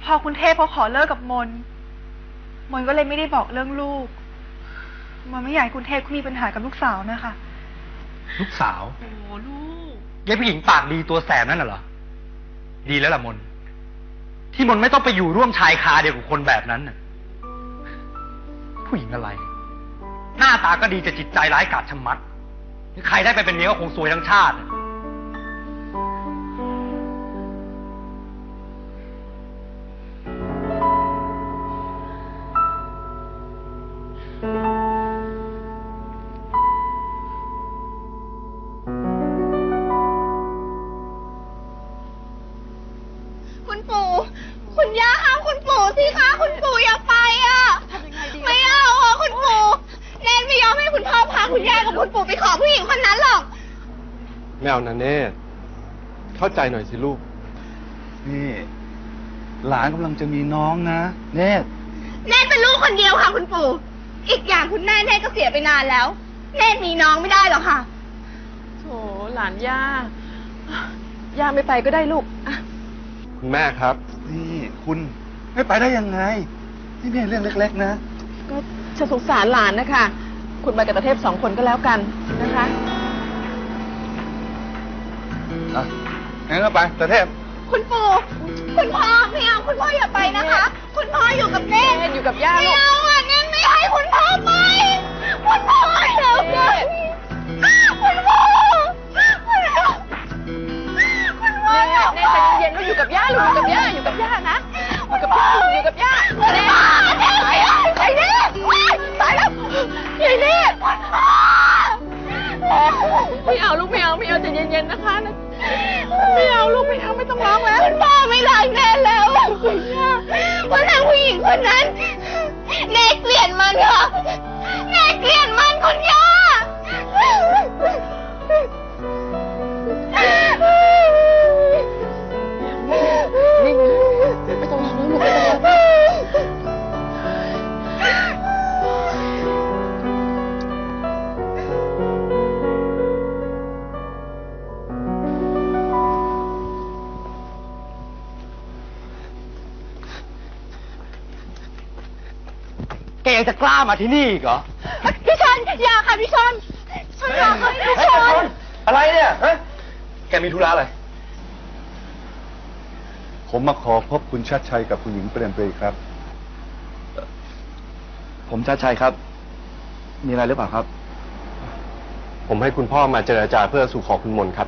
พอคุณเทพเขาขอเลิกกับมนมนก็เลยไม่ได้บอกเรื่องลูกมนไม่อยากให้คุณเทพเขามีปัญหากับลูกสาวนะคะลูกสาวโอ้ลูกยายผู้หญิงปากดีตัวแสบนั่นน่ะเหรอ ดีแล้วล่ะมน ที่มนไม่ต้องไปอยู่ร่วมชายคาเดียวกับคนแบบนั้นน่ะ ผู้หญิงอะไร หน้าตาก็ดีแต่จิตใจร้ายกาจชะมัด ใครได้ไปเป็นเมียก็คงซวยทั้งชาติคุณปู่ คุณย่าห้ามคุณปู่สิคะ คุณปู่อย่าไปอ่ะ ไม่เอาอ่ะคุณปู่แนนไม่ยอมให้คุณพ่อพาคุณย่ากับคุณปู่ไปขอผู้หญิงคนนั้นหรอกไม่เอานะเนตรเข้าใจหน่อยสิลูกนี่ หลานกำลังจะมีน้องนะเนตรแนนเป็นลูกคนเดียวค่ะคุณปู่ อีกอย่างคุณแม่แนนก็เสียไปนานแล้วแนนมีน้องไม่ได้หรอกค่ะโถหลานย่า ย่าไม่ไปก็ได้ลูกอ่ะคุณแม่ครับนี่คุณไม่ไปได้ยังไง นี่ไม่ใช่เรื่องเล็กๆนะก็ฉันสงสารหลานนะคะ คุณไปกับตาเทพสองคนก็แล้วกันนะคะอ่ะงั้นก็ไปตาเทพคุณปู่ คุณพ่อไม่เอาคุณพ่ออย่าไปนะคะ คุณพ่ออยู่กับแนนแนนอยู่กับย่าไม่ลูกเอาอ่ะแนนไม่ให้คุณพ่อไป คุณพ่อเดี๋ยวก่อนคุณพ่อคุณพ่อคุณพ่อแน่แน่ใจเย็นๆลูกอยู่กับย่าลูกอยู่กับย่าอยู่กับย่านะอยู่กับย่าลูกอยู่กับย่าคุณพ่อแนนไม่เอาไอ้นี่ตายแล้วไอ้นี่คุณพ่อไม่เอาลูกไม่เอาไม่เอาใจเย็นๆนะคะนะไม่เอาลูกไม่เอาไม่ต้องร้องแล้วคุณพ่อไม่รักแนนแล้วคุณย่าเพราะทางผู้หญิงคนนั้นแนนเกลียดมันค่ะแนนเกลียดมันคุณย่านี่ไม่ต้องร้องแล้วลูกไม่ต้องร้องแกยังจะกล้ามาที่นี่อีกเหรอพี่ชนอย่าค่ะพี่ชนชนอย่าค่ะพี่ชนอะไรเนี่ยฮะแกมีธุระอะไรผมมาขอพบคุณชัดชัยกับคุณหญิงเปรมปรีครับผมชาติชัยครับ มีอะไรหรือเปล่าครับผมให้คุณพ่อมาเจรจาเพื่อสู่ขอคุณมนครับ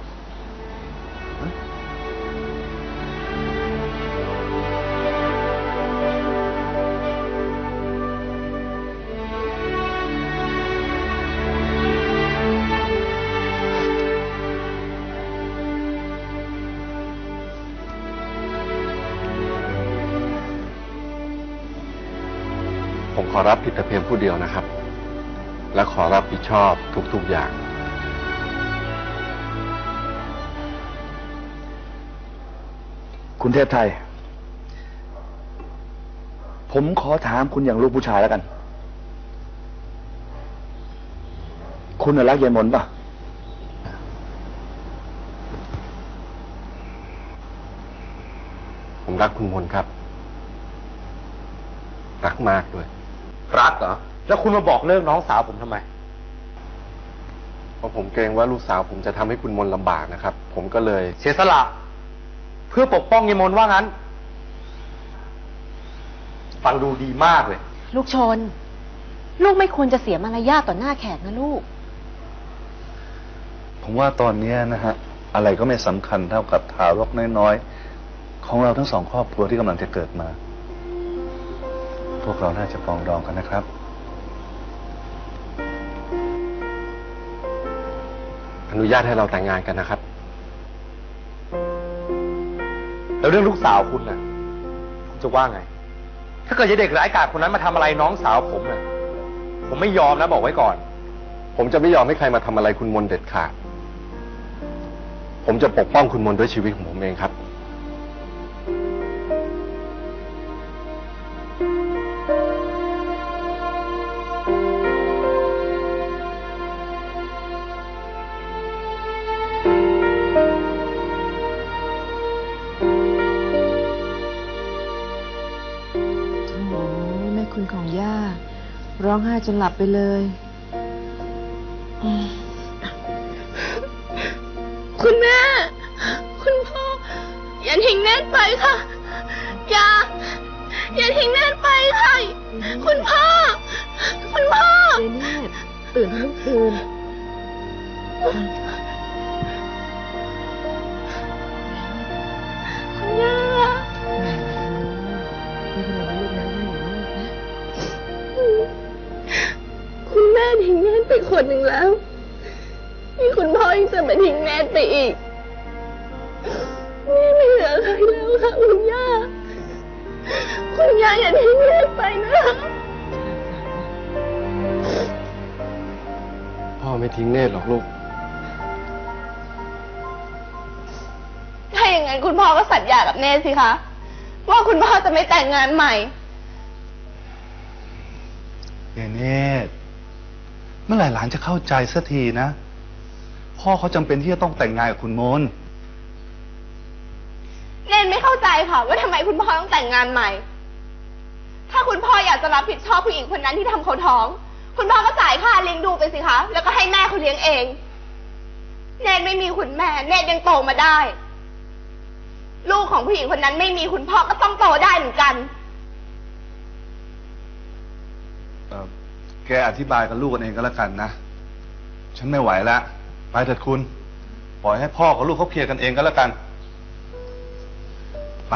ผมขอรับผิดแต่เพียงผู้เดียวนะครับ และขอรับผิดชอบทุกๆอย่างคุณเทพไทย ผมขอถามคุณอย่างลูกผู้ชายแล้วกัน คุณน่ะรักยายมนป่ะผมรักคุณมนครับ รักมากด้วยรักเหรอ แล้วคุณมาบอกเลิกน้องสาวผมทำไมเพราะผมเกรงว่าลูกสาวผมจะทำให้คุณมนลำบากนะครับ ผมก็เลยเสียสละ เพื่อปกป้องยายมนว่างั้น ฟังดูดีมากเลยลูกชน ลูกไม่ควรจะเสียมารยาทต่อหน้าแขกนะลูกผมว่าตอนนี้นะฮะ อะไรก็ไม่สำคัญเท่ากับทารกน้อยๆ ของเราทั้งสองครอบครัวที่กำลังจะเกิดมา พวกเราน่าจะปรองดองกันนะครับอนุญาตให้เราแต่งงานกันนะครับแล้วเรื่องลูกสาวคุณน่ะคุณจะว่าไง ถ้าเกิดยายเด็กร้ายกาจคนนั้นมาทำอะไรน้องสาวผมน่ะ ผมไม่ยอมนะบอกไว้ก่อนผมจะไม่ยอมให้ใครมาทำอะไรคุณมนเด็ดขาด ผมจะปกป้องคุณมนด้วยชีวิตของผมเองครับร้องไห้จนหลับไปเลยคุณแม่ คุณพ่อ อย่าทิ้งเนตรไปค่ะ อย่า อย่าทิ้งเนตรไปค่ะ คุณพ่อ คุณพ่อเนตรตื่นทั้งคืนคุณย่าคุณแม่ทิ้งเนตรไปคนหนึ่งแล้วนี่คุณพ่อยังจะมาทิ้งเนตรไปอีกแม่ไม่เหลือใครแล้วค่ะคุณย่าคุณย่าอย่าทิ้งเนตรไปนะพ่อไม่ทิ้งเนตรหรอกลูกถ้าอย่างนั้นคุณพ่อก็สัญญากับเนตรสิคะว่าคุณพ่อจะไม่แต่งงานใหม่เนเนตรเมื่อไหร่หลานจะเข้าใจสักทีนะพ่อเขาจำเป็นที่จะต้องแต่งงานกับคุณมนเนตรไม่เข้าใจค่ะว่าทำไมคุณพ่อต้องแต่งงานใหม่ถ้าคุณพ่ออยากจะรับผิดชอบผู้หญิงคนนั้นที่ทำเขาท้องคุณพ่อก็จ่ายค่าเลี้ยงดูไปสิคะแล้วก็ให้แม่เขาเลี้ยงเองเนตรไม่มีคุณแม่เนตรยังโตมาได้ลูกของผู้หญิงคนนั้นไม่มีคุณพ่อก็ต้องโตได้เหมือนกันเออแกอธิบายกับลูกกันเองก็แล้วกันนะฉันไม่ไหวแล้วไปเถิดคุณปล่อยให้พ่อกับลูกเขาเคลียร์กันเองก็แล้วกันไป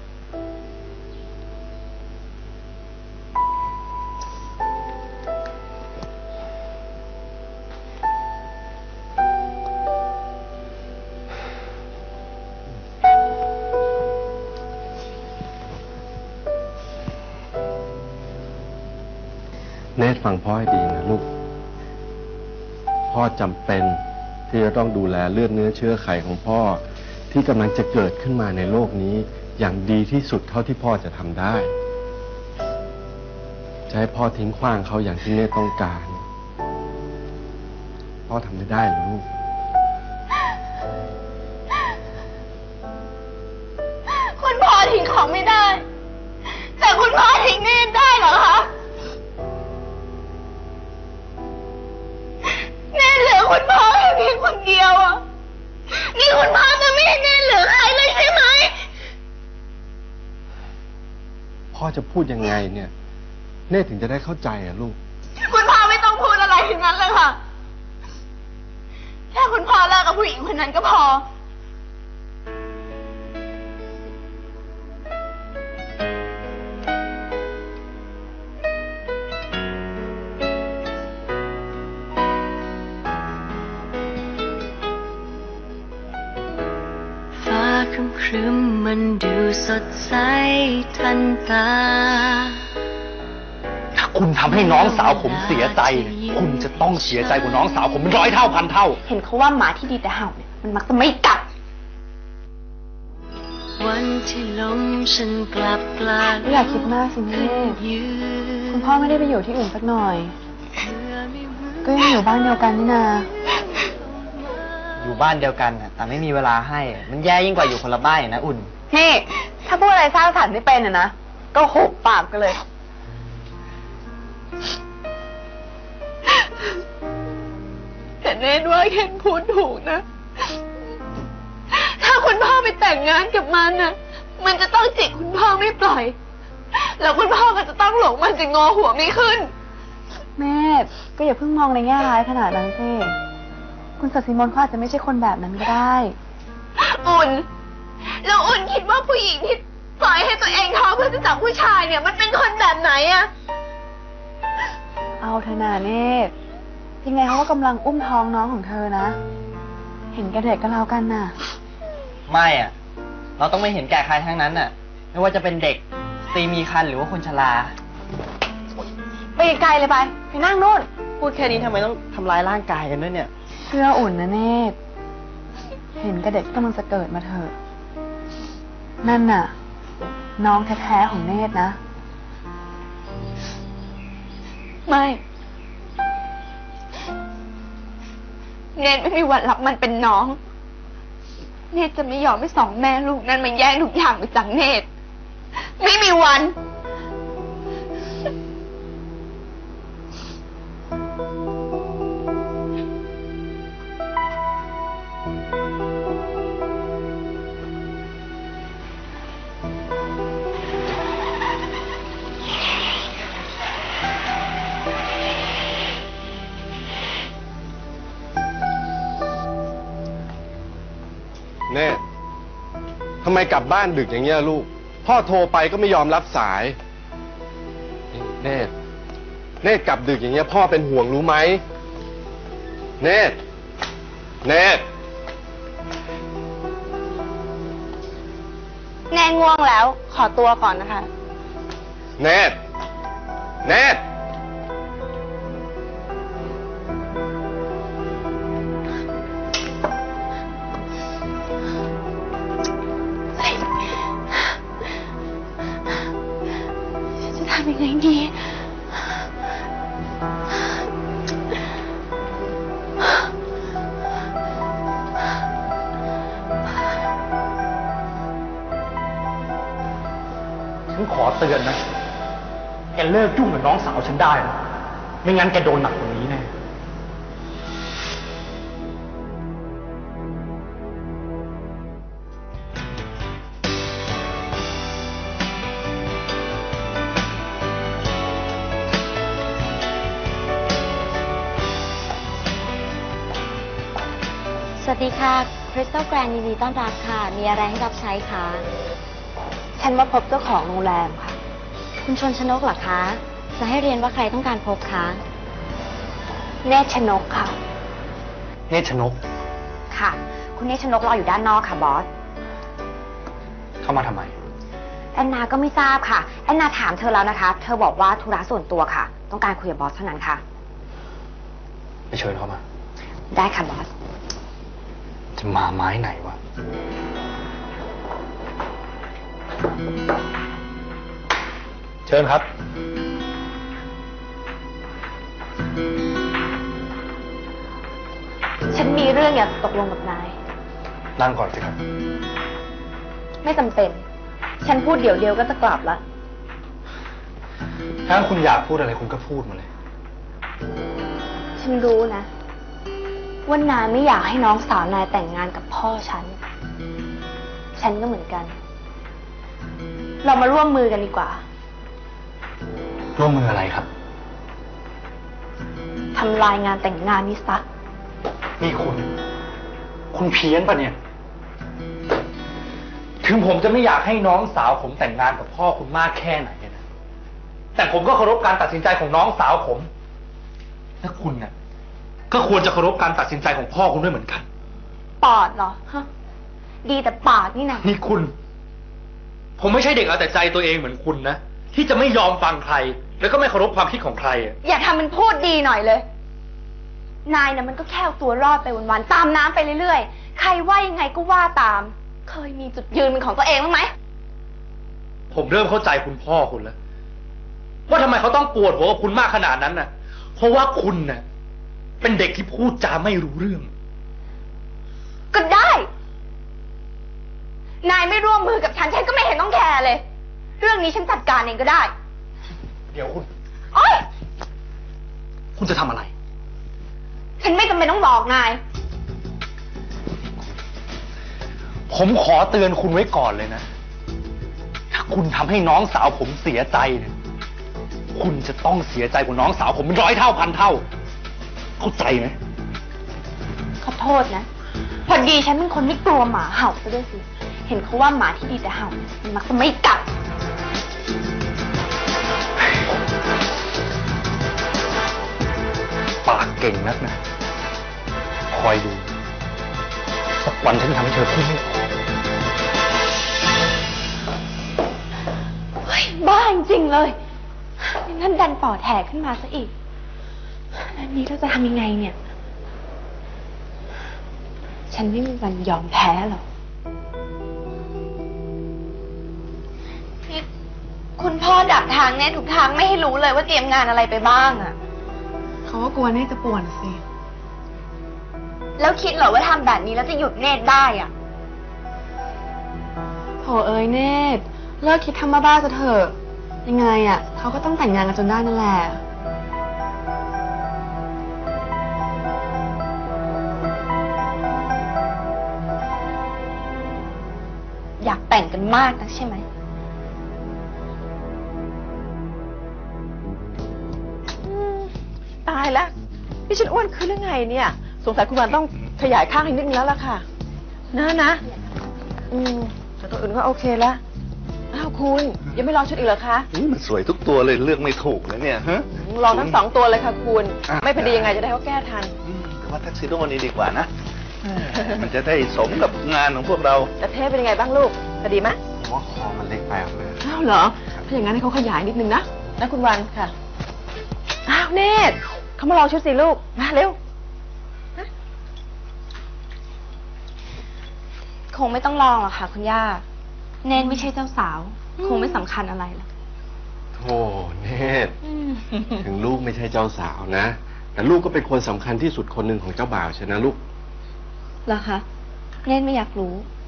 เนตรฟังพ่อให้ดีนะลูกพ่อจำเป็นที่จะต้องดูแลเลือดเนื้อเชื้อไขของพ่อที่กำลังจะเกิดขึ้นมาในโลกนี้อย่างดีที่สุดเท่าที่พ่อจะทำได้จะให้พ่อทิ้งขว้างเขาอย่างที่เนตรต้องการพ่อทำไม่ได้หรอลูกคุณพ่อทิ้งเขาไม่ได้แต่คุณพ่อทิ้งเนตรได้เหรอคะเนตรเหลือคุณพ่อแค่เพียงคนเดียวอ่ะนี่คุณพ่อจะไม่ให้เนตรเหลือใครเลยใช่ไหมพ่อจะพูดยังไงเนี่ยเนตรถึงจะได้เข้าใจอ่ะลูกคุณพ่อไม่ต้องพูดอะไรถึงนั้นเลยค่ะแค่คุณพ่อเลิกกับผู้หญิงคนนั้นก็พอครึ้มครึ้มมันดูสดใสทันตาถ้าคุณทำให้น้องสาวผมเสียใจคุณจะต้องเสียใจกว่าน้องสาวผมเป็นร้อยเท่าพันเท่าเห็นเขาว่าหมาที่ดีแต่เห่าเนี่ยมันมักจะไม่กัดวันที่ลมฉันกลับกลาไม่อยากคิดมากสิแม่คุณพ่อไม่ได้ไปอยู่ที่อื่นสักหน่อยก็ยังอยู่บ้านเดียวกันนี่นาอยู่บ้านเดียวกันแต่ไม่มีเวลาให้มันแย่ยิ่งกว่าอยู่คนละบ้านนะอุ่นนี่ถ้าพูดอะไรสร้างสรรค์ไม่เป็นอะนะก็หุบปากกันเลยแต่เนตรว่าเคนพูดถูกนะถ้าคุณพ่อไปแต่งงานกับมันน่ะมันจะต้องจิกคุณพ่อไม่ปล่อยแล้วคุณพ่อก็จะต้องหลงมันจะงอหัวไม่ขึ้นแม่ก็อย่าเพิ่งมองในแง่ร้ายขนาดนั้นสิคุณศศิมนต์เขาอาจจะไม่ใช่คนแบบนั้นก็ได้อุ่นแล้วอุ่นคิดว่าผู้หญิงที่ปล่อยให้ตัวเองท้องเพื่อจะจับผู้ชายเนี่ยมันเป็นคนแบบไหนอะเอาเถอะนาเนตรยังไงเขาก็กำลังอุ้มท้องน้องของเธอนะเห็นแก่เด็กก็แล้วกันน่ะไม่อะเราต้องไม่เห็นแก่ใครทั้งนั้นน่ะไม่ว่าจะเป็นเด็กสตรีมีครรภ์หรือว่าคนชราไปไกลเลยไปไปนั่งนู่นพูดแค่นี้ทำไมต้องทำร้ายร่างกายกันด้วยเนี่ยเชื่ออุ่นนะเนตรเห็นกระเด็กกำลังจะเกิดมาเถอะนั่นน่ะน้องแท้ๆของเนตรนะไม่เนตรไม่มีวันรับมันเป็นน้องเนตรจะไม่ยอมให้สองแม่ลูกนั้นมันแย่งทุกอย่างไปจากเนตรไม่มีวันเนตทำไมกลับบ้านดึกอย่างเงี้ยลูก พ่อโทรไปก็ไม่ยอมรับสาย เนตเนตกลับดึกอย่างเงี้ยพ่อเป็นห่วงรู้ไหมเนตเนตแน่ง่วงแล้ว ขอตัวก่อนนะคะเนตเนตจะทำยังไงดีฉันขอเตือนนะ แกเลิกยุ่งกับน้องสาวฉันได้นะไม่งั้นแกโดนหนักกว่านี้แน่สวัสดีค่ะคริสตัลแกรนด์ยินดีต้อนรับค่ะ มีอะไรให้รับใช้คะฉันมาพบเจ้าของโรงแรมค่ะ คุณชนชนกเหรอคะ จะให้เรียนว่าใครต้องการพบคะเนตรชนกค่ะเนตรชนกค่ะ คุณเนตรชนกรออยู่ด้านนอกค่ะบอสเข้ามาทำไมแอนนาก็ไม่ทราบค่ะแอนนาถามเธอแล้วนะคะ เธอบอกว่าธุระส่วนตัวค่ะ ต้องการคุยกับบอสเท่านั้นค่ะไปเชิญเข้ามาได้ค่ะบอสจะมาไม้ไหนวะ เชิญครับฉันมีเรื่องอยากตกลงกับนายนั่งก่อนสิครับไม่จำเป็น ฉันพูดเดี๋ยวเดียวก็จะกลับละถ้าคุณอยากพูดอะไรคุณก็พูดมาเลยฉันรู้นะ ว่านายไม่อยากให้น้องสาวนายแต่งงานกับพ่อฉัน ฉันก็เหมือนกัน เรามาร่วมมือกันดีกว่าร่วมมืออะไรครับทำลายงานแต่งงานนี้ซะนี่คุณ คุณเพี้ยนปะเนี่ย ถึงผมจะไม่อยากให้น้องสาวผมแต่งงานกับพ่อคุณมากแค่ไหนนะ แต่ผมก็เคารพการตัดสินใจของน้องสาวผม และคุณน่ะ ก็ควรจะเคารพการตัดสินใจของพ่อคุณด้วยเหมือนกันปอดเหรอฮะดีแต่ปากนี่นะนี่คุณ ผมไม่ใช่เด็กเอาแต่ใจตัวเองเหมือนคุณนะ ที่จะไม่ยอมฟังใคร แล้วก็ไม่เคารพความคิดของใครอะอย่าทำมันพูดดีหน่อยเลย นายน่ะมันก็แค่เอาตัวรอดไปวันๆตามน้ำไปเรื่อยๆ ใครว่ายังไงก็ว่าตาม เคยมีจุดยืนเป็นของตัวเองบ้างไหมผมเริ่มเข้าใจคุณพ่อคุณแล้ว ว่าทำไมเขาต้องปวดหัวกับคุณมากขนาดนั้นน่ะ เพราะว่าคุณน่ะ เป็นเด็กที่พูดจาไม่รู้เรื่องก็ได้ นายไม่ร่วมมือกับฉัน ฉันก็ไม่เห็นต้องแคร์เลย เรื่องนี้ฉันจัดการเองก็ได้เดี๋ยวคุณโอ๊ยคุณจะทำอะไรฉันไม่จำเป็นต้องบอกนายผมขอเตือนคุณไว้ก่อนเลยนะ ถ้าคุณทำให้น้องสาวผมเสียใจเนี่ย คุณจะต้องเสียใจกว่าน้องสาวผมเป็นร้อยเท่าพันเท่า เข้าใจไหมขอโทษนะ พอดีฉันเป็นคนไม่กลัวหมาเห่าซะด้วยสิ เห็นเขาว่าหมาที่ดีแต่เห่ามันมักจะไม่กัดปากเก่งนักนะ คอยดู สักวันฉันจะทำให้เธอพูดไม่ออกเฮ้ย บ้าจริงๆเลยงั้นดันปอดแหกขึ้นมาซะอีก อันนี้เราจะทำยังไงเนี่ย ฉันไม่มีวันยอมแพ้หรอกนี่คุณพ่อดักทางแน่ทุกทางไม่ให้รู้เลยว่าเตรียมงานอะไรไปบ้างอะเขาก็กลัวเนตจะป่วนสิแล้วคิดเหรอว่าทำแบบนี้แล้วจะหยุดเนตรได้อะโถเอ้ยเนตเลิกคิดทำบ้าๆซะเถอะ ยังไงอะเขาก็ต้องแต่งงานกันจนได้นั่นแหละอยากแต่งกันมากนักใช่ไหมตายแล้วนี่ฉันอ้วนขึ้นหรือไงเนี่ย สงสัยคุณวันต้องขยายข้างให้นิดนึงแล้วล่ะค่ะนะนะอืมแต่ตัวอื่นก็โอเคแล้วอ้าวคุณยังไม่ลองชุดอีกเหรอคะนี่มันสวยทุกตัวเลยเลือกไม่ถูกเลยเนี่ยฮะลองทั้งสองตัวเลยค่ะคุณอ่ะไม่พอดียังไงจะได้เขาแก้ทันอืมแต่ว่าทักซิโดนี้ดีกว่านะเออมันจะได้สมกับงานของพวกเราแต่เท่เป็นยังไงบ้างลูกพอดีไหมผมว่าคอมันเล็กไปครับแม่อ้าวเหรอถ้าอย่างนั้นให้เขาขยายนิดนึงนะนะคุณวันค่ะอ้าวเนตรเขามาลองชุดสิลูกมาเร็วคงไม่ต้องลองหรอกค่ะ คุณย่า เนนไม่ใช่เจ้าสาว คงไม่สำคัญอะไรหรอกโธ่เนตรถึงลูกไม่ใช่เจ้าสาวนะ แต่ลูกก็เป็นคนสำคัญที่สุดคนหนึ่งของเจ้าบ่าวใช่นะลูกเหรอคะ เนนไม่อยากรู้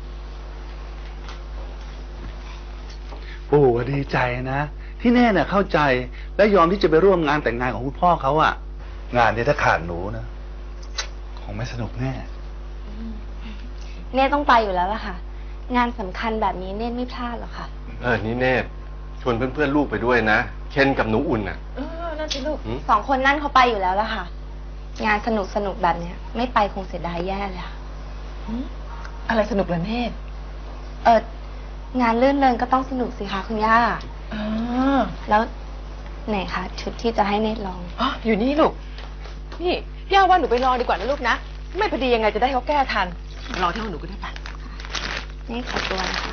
ปู่ก็ดีใจนะที่แน่เนี่ยเข้าใจและยอมที่จะไปร่วมงานแต่งงานของคุณพ่อเขาอะงานนี้ถ้าขาดหนูนะคงไม่สนุกแน่เนนต้องไปอยู่แล้วล่ะค่ะ งานสำคัญแบบนี้เนนไม่พลาดหรอกค่ะเออ นี่เนตรชวนเพื่อนๆลูกไปด้วยนะ เคนกับหนูอุ่นน่ะเออนั่นสิลูกหืมสองคนนั่นเขาไปอยู่แล้วล่ะค่ะ งานสนุกสนุกแบบเนี้ย ไม่ไปคงเสียดายแย่เลยค่ะอะไรสนุกเหรอเนตรเอองานลื่นเริงก็ต้องสนุกสิคะคุณย่าอ๋อแล้วไหนคะชุดที่จะให้เนตรลองอ๋ออยู่นี่ลูก นี่ย่าว่าหนูไปลองดีกว่านะลูกนะ ไม่พอดียังไงจะได้เขาแก้ทันรอเท่าหนูก็ได้ปะนี่ขอตัวนะคะ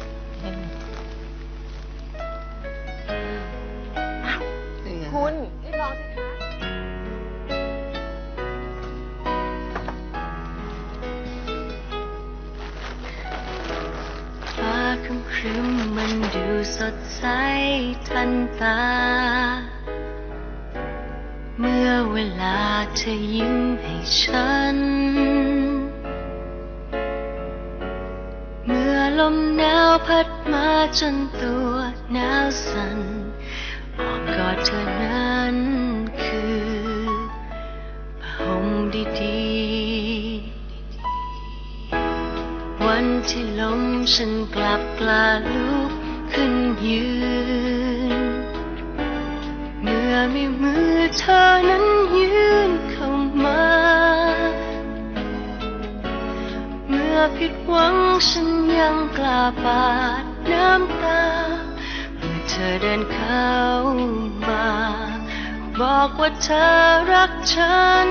คุณรีบลองสิคะฟ้าครึ้มครึ้มมันดูสดใสทันตา เมื่อเวลาเธอยิ้มให้ฉัน เมื่อลมหนาวพัดมาจนตัวหนาวสั่นอ้อมกอดเธอนั้นคือผ้าห่มดีๆวันที่ลมฉันกลับกล้าลุกขึ้นยืน เมื่อมีมือเธอนั้นยืนเข้ามา เมื่อผิดหวังฉันยังกล้าปาดน้ำตา เมื่อเธอเดินเข้ามา บอกว่าเธอรักฉัน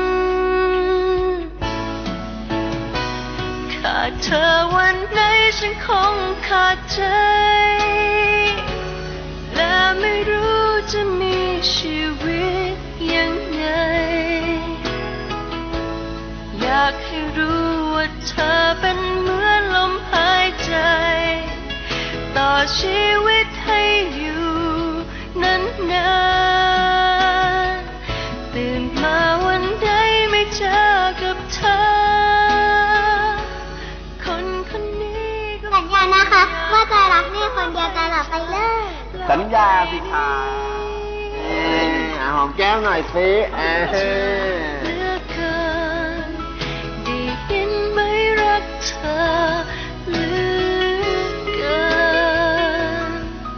ขาดเธอวันไหนฉันคงขาดใจ และไม่รู้จะมีชีวิตยังไง อยากให้รู้ว่าเธอเป็นเหมือนลมหายใจ ต่อชีวิตให้อยู่นานๆตื่นมาวันใดไม่เจอกับเธอ คนคนนี้ก็สัญญานะคะ ว่าจะรักแม่คนเดียวตลอดไปเลยสัญญาสิคะเออหอมแก้มหน่อยสิเออเหลือเกินได้ยินไหมรักเธอเหลือเกิน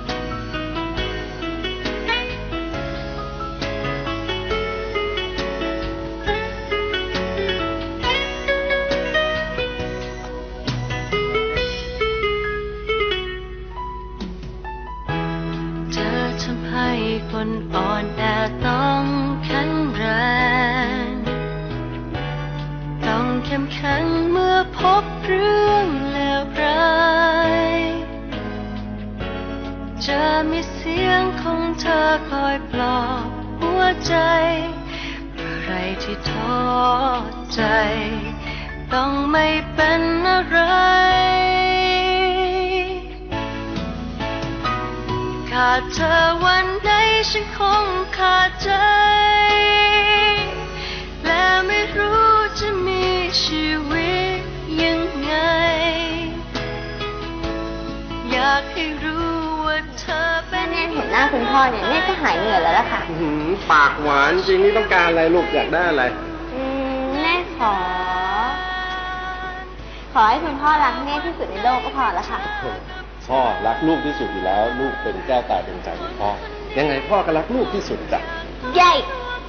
เธอทำให้คนอ่อนแอต้องแข็งแรง ต้องเข้มแข็งเมื่อพบเรื่องเลวร้าย จะมีเสียงของเธอคอยปลอบหัวใจ อะไรที่ท้อใจ ต้องไม่เป็นอะไร ขาดเธอวันไหนฉันคงขาดใจ และไม่รู้จะมีชีวิตยังไง อยากให้รู้ว่าเธอเป็นเนนเห็นหน้าคุณพ่อเนี่ยเนนก็หายเหนื่อยแล้วล่ะค่ะอื้อหือปากหวานจริงนี่ต้องการอะไรลูกอยากได้อะไรอืมเนนขอ ขอให้คุณพ่อรักเนนที่สุดในโลกก็พอแล้วค่ะพ่อรักลูกที่สุดอยู่แล้ว ลูกเป็นแก้วตาดวงใจของพ่อ ยังไงพ่อก็รักลูกที่สุดจ้ะใหญ่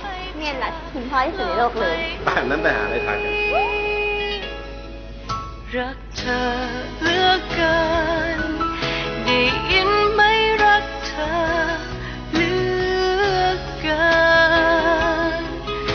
เนนรักคุณพ่อที่สุดในโลกเลยบ้านนั้นแต่หาอะไรทานกันรรักเธอเหลือเกินได้ยินไหมรักเธอเหลือเกิน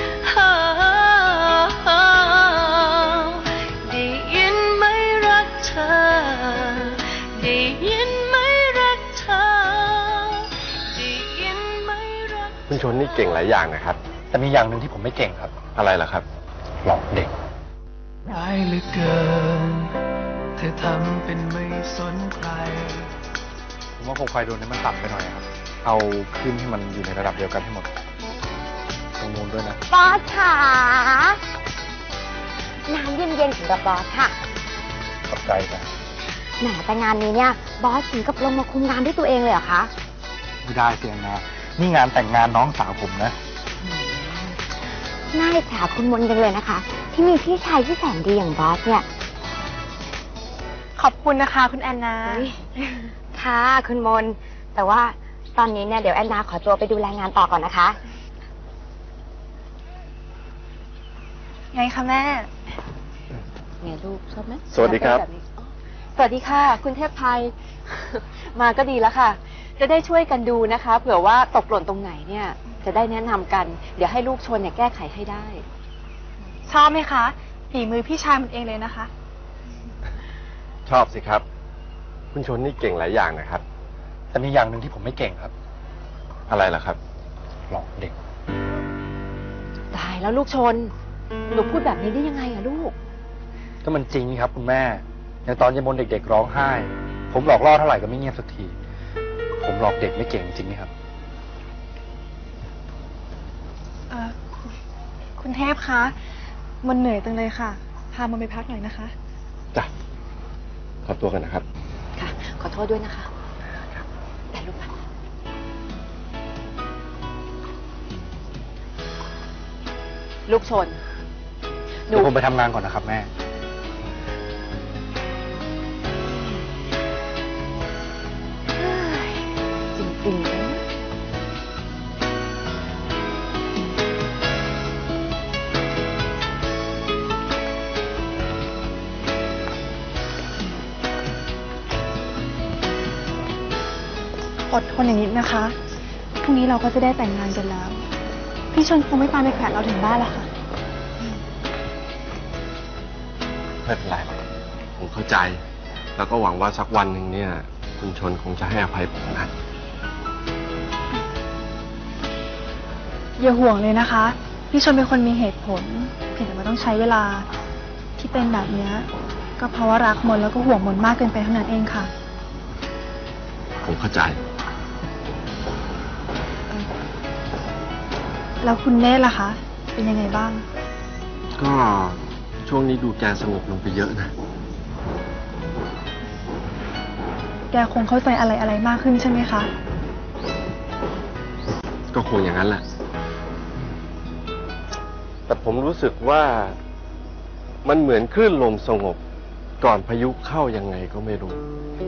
ได้ยินไหมรักเธอได้ยินไหมรักเธอได้ยินไหมรักคุณชนนี่เก่งหลายอย่างนะครับแต่มีอย่างหนึ่งที่ผมไม่เก่งครับอะไรล่ะครับหลอกเด็กร้ายเหลือเกินเธอทำเป็นไม่สนใครผมว่าโปรไฟล์โดนนี้มันต่ำไปหน่อยครับเอาขึ้นให้มันอยู่ในระดับเดียวกันให้หมดตรงนู้นด้วยนะบอสค่ะน้ำเย็นๆสำหรับบอสค่ะขอบใจจ้ะแหมแต่งานนี้เนี่ยบอสถึงกับลงมาคุมงานด้วยตัวเองเลยเหรอคะไม่ได้เสียงนะนี่งานแต่งงานน้องสาวผมนะน่าอิจฉาคุณมนจังเลยนะคะ ที่มีพี่ชายที่แสนดีอย่างบอสเนี่ยขอบคุณนะคะคุณแอนนาค่ะคุณมนแต่ว่าตอนนี้เนี่ยเดี๋ยวแอนนาขอตัวไปดูแลงานต่อก่อนนะคะไงคะแม่ไงลูกชอบไหมสวัสดีครับสวัสดีค่ะคุณเทพไทย มาก็ดีแล้วค่ะจะได้ช่วยกันดูนะคะเผื่อว่าตกหล่นตรงไหนเนี่ยจะได้แนะนำกันเดี๋ยวให้ลูกชนเนี่ยแก้ไขให้ได้ชอบไหมคะฝีมือพี่ชายมันเองเลยนะคะชอบสิครับคุณชนนี่เก่งหลายอย่างนะครับแต่มีอย่างหนึ่งที่ผมไม่เก่งครับอะไรล่ะครับหลอกเด็กตายแล้วลูกชนหนูพูดแบบนี้ได้ยังไงอะลูกก็มันจริงครับคุณแม่อย่างตอนยายมนเด็กๆร้องไห้ผมหลอกล่อเท่าไหร่ก็ไม่เงียบสักทีผมหลอกเด็กไม่เก่งจริงไหมครับเออคุณเทพคะมันเหนื่อยจังเลยค่ะพามันไปพักหน่อยนะคะจ้ะขอตัวกันนะครับค่ะขอโทษด้วยนะคะแต่ลูกลูกชนเดี๋ยวผมไปทำงานก่อนนะครับแม่จริงๆนะอดทนอย่างนิดนะคะพรุ่งนี้เราก็จะได้แต่งงานกันแล้วพี่ชนคงไม่ตามไปแขวนเราถึงบ้านหรอกค่ะไม่เป็นไรผมเข้าใจแล้วก็หวังว่าสักวันหนึ่งเนี่ยคุณชนคงจะให้อภัยผมนะอย่าห่วงเลยนะคะพี่ชนเป็นคนมีเหตุผลเพียงแต่ว่าต้องใช้เวลาที่เป็นแบบนี้ก็เพราะว่ารักมนแล้วก็ห่วงมนมากเกินไปเท่านั้นเองค่ะผมเข้าใจแล้วคุณเนธล่ะคะเป็นยังไงบ้างก็ช่วงนี้ดูแกสงบลงไปเยอะนะแกคงเข้าใจอะไรอะไรมากขึ้นใช่ไหมคะก็คงอย่างนั้นแหละแต่ผมรู้สึกว่ามันเหมือนคลื่นลมสงบก่อนพายุเข้ายังไงก็ไม่รู้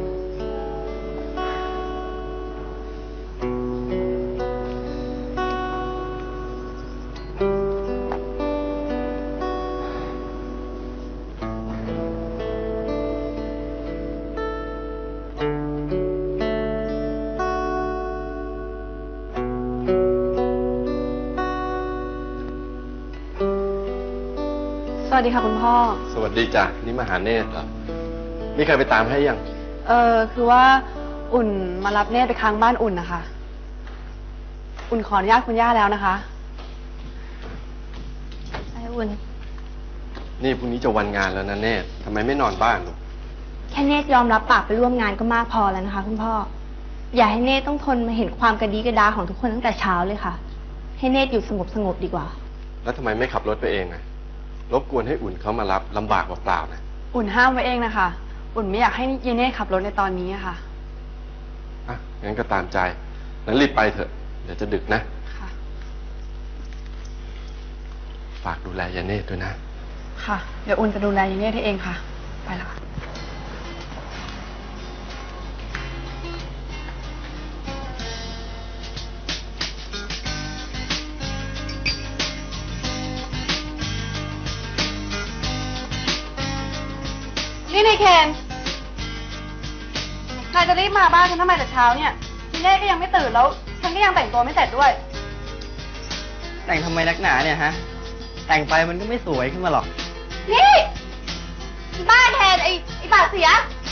สวัสดีค่ะคุณพ่อสวัสดีจ้ะนี่มาหาเนตรเหรอมีใครไปตามให้ยังเออคือว่าอุ่นมารับเนตรไปค้างบ้านอุ่นนะคะอุ่นขออนุญาตคุณย่าแล้วนะคะไอ้อุ่นนี่พรุ่งนี้จะวันงานแล้วนะเนตรทำไมไม่นอนบ้านลูกแค่เนตรยอมรับปากไปร่วมงานก็มากพอแล้วนะคะคุณพ่ออย่าให้เนตรต้องทนมาเห็นความกระดีกระดาของทุกคนตั้งแต่เช้าเลยค่ะให้เนตรอยู่สงบสงบดีกว่าแล้วทำไมไม่ขับรถไปเองอะรบกวนให้อุ่นเขามารับลำบากเปล่าๆนะอุ่นห้ามไว้เองนะคะอุ่นไม่อยากให้ยีเน่ขับรถในตอนนี้ค่ะอ่ะงั้นก็ตามใจงั้นรีบไปเถอะเดี๋ยวจะดึกนะค่ะฝากดูแลยาเน่ด้วยนะค่ะเดี๋ยวอุ่นจะดูแลยีเน่ให้เองค่ะไปแล้วค่ะนายจะรีบมาบ้านฉันทำไมแต่เช้าเนี่ยเน่ก็ยังไม่ตื่นแล้วฉันก็ยังแต่งตัวไม่เสร็จด้วยแต่งทำไมนักหนาเนี่ยฮะ แต่งไปมันก็ไม่สวยขึ้นมาหรอกนี่บ้านแทนไอ้ไอ้ปากเสีย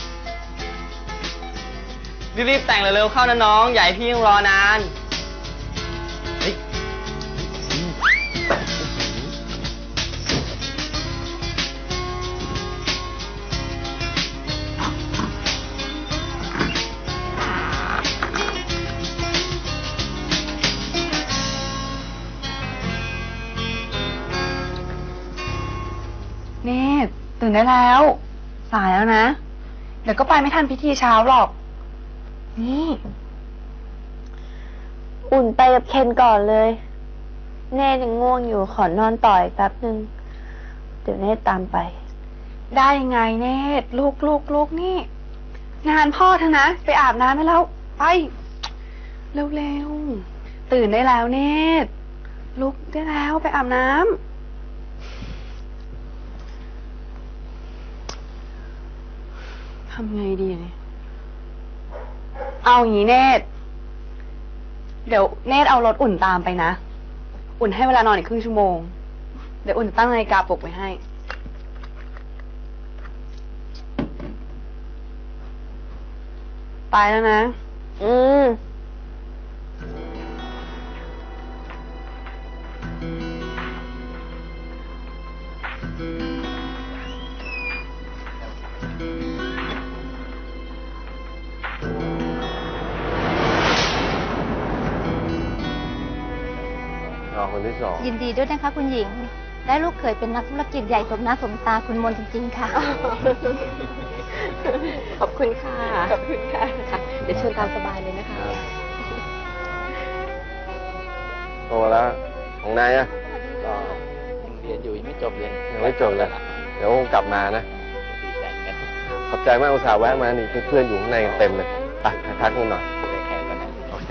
รีบๆแต่งเร็วๆเข้านะน้องอย่าให้พี่ต้องรอนานเฮ้ยเนตตื่นได้แล้ว สายแล้วนะ เดี๋ยวก็ไปไม่ทันพิธีเช้าหรอก นี่อุ่นไปกับเคนก่อนเลย เน่ยังง่วงอยู่ขอนอนต่ออีกแป๊บนึง เดี๋ยวเน่ตามไปได้ยังไงเนตลูกลูกลูกนี่ งานพ่อเธอนะ ไปอาบน้ำให้แล้วไป เร็วๆตื่นได้แล้วเนตลุกได้แล้วไปอาบน้ำทำไงดีเนี่ยเอาอย่างนี้เนตเดี๋ยวเนตเอารถอุ่นตามไปนะ อุ่นให้เวลานอนอีกครึ่งชั่วโมง เดี๋ยวอุ่นจะตั้งนาฬิกาปลุกไว้ให้ ไปแล้วนะอืมคนที่สองยินดีด้วยนะคะคุณหญิง ได้ลูกเขยเป็นนักธุรกิจใหญ่สมหน้าสมตาคุณมนจริงๆค่ะขอบคุณค่ะ ขอบคุณค่ะค่ะเดี๋ยวเชิญตามสบายเลยนะคะโตแล้ว ของนายอะก็ยังเรียนอยู่ยังไม่จบเรียนยังไม่จบเลย เดี๋ยวคงกลับมานะดีใจกันขอบใจมากอุตส่าห์แวะมา นี่เพื่อนๆอยู่ข้างในกันเต็มเลย ไปไปพักกันหน่อยไปแข่งกันนะโอเค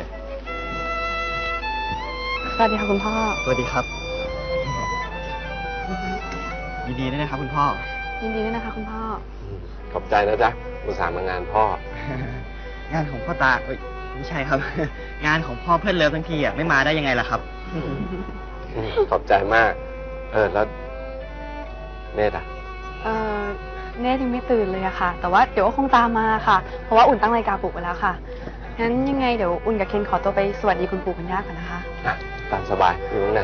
สวัสดีค่ะคุณพ่อสวัสดีครับยินดีด้วยนะครับคุณพ่อยินดีด้วยนะคะคุณพ่อขอบใจนะจ๊ะ อุตส่าห์มางานพ่องานของพ่อตาเอ้ยไม่ใช่ครับ งานของพ่อเพื่อนเลิฟทั้งทีอ่ะไม่มาได้ยังไงล่ะครับขอบใจมาก เออ แล้วเนตอะเอ่อเนตยังไม่ตื่นเลยอะค่ะ แต่ว่าเดี๋ยวก็คงตามมาค่ะ เพราะว่าอุ่นตั้งนาฬิกาปลุกไว้แล้วค่ะ งั้นยังไงเดี๋ยวอุ่นกับเคนขอตัวไปสวัสดีคุณปู่คุณย่าก่อนนะคะอ่ะตามสบาย อยู่ข้างใน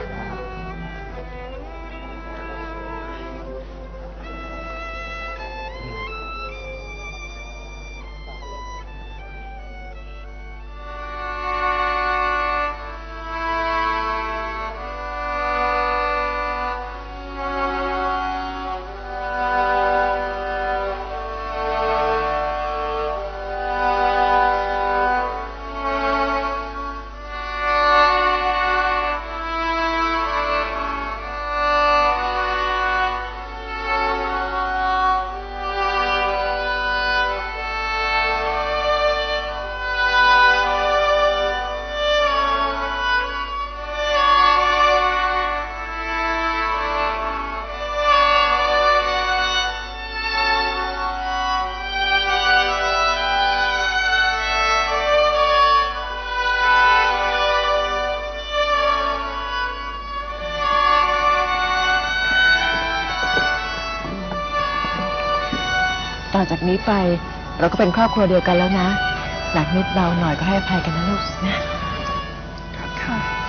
ต่อจากนี้ไปเราก็เป็นครอบครัวเดียวกันแล้วนะหนักนิดเบาหน่อยก็ให้อภัยกันนะลูกนะค่ะ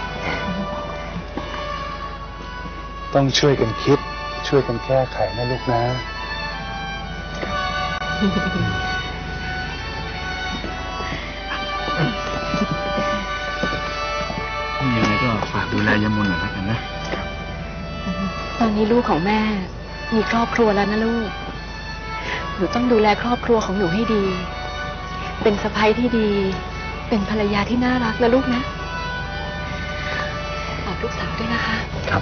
ต้องช่วยกันคิด ช่วยกันแก้ไขนะลูกนะยังไงก็ฝากดูแลยมนหน่อยแล้วกันนะตอนนี้ลูกของแม่มีครอบครัวแล้วนะลูกหนูต้องดูแลครอบครัวของหนูให้ดี เป็นสะใภ้ที่ดี เป็นภรรยาที่น่ารักนะลูกนะฝากลูกสาวด้วยนะคะครับ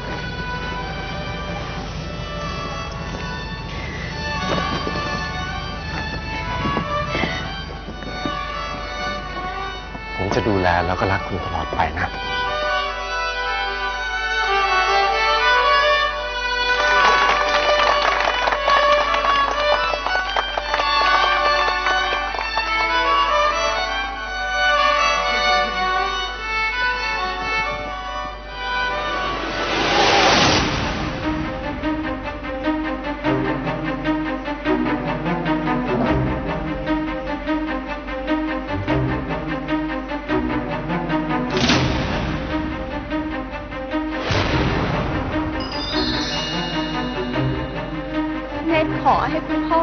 ผมจะดูแลแล้วก็รักคุณตลอดไปนะ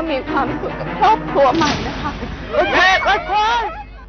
มีความสุขกับครอบครัวใหม่นะคะเนตรคอย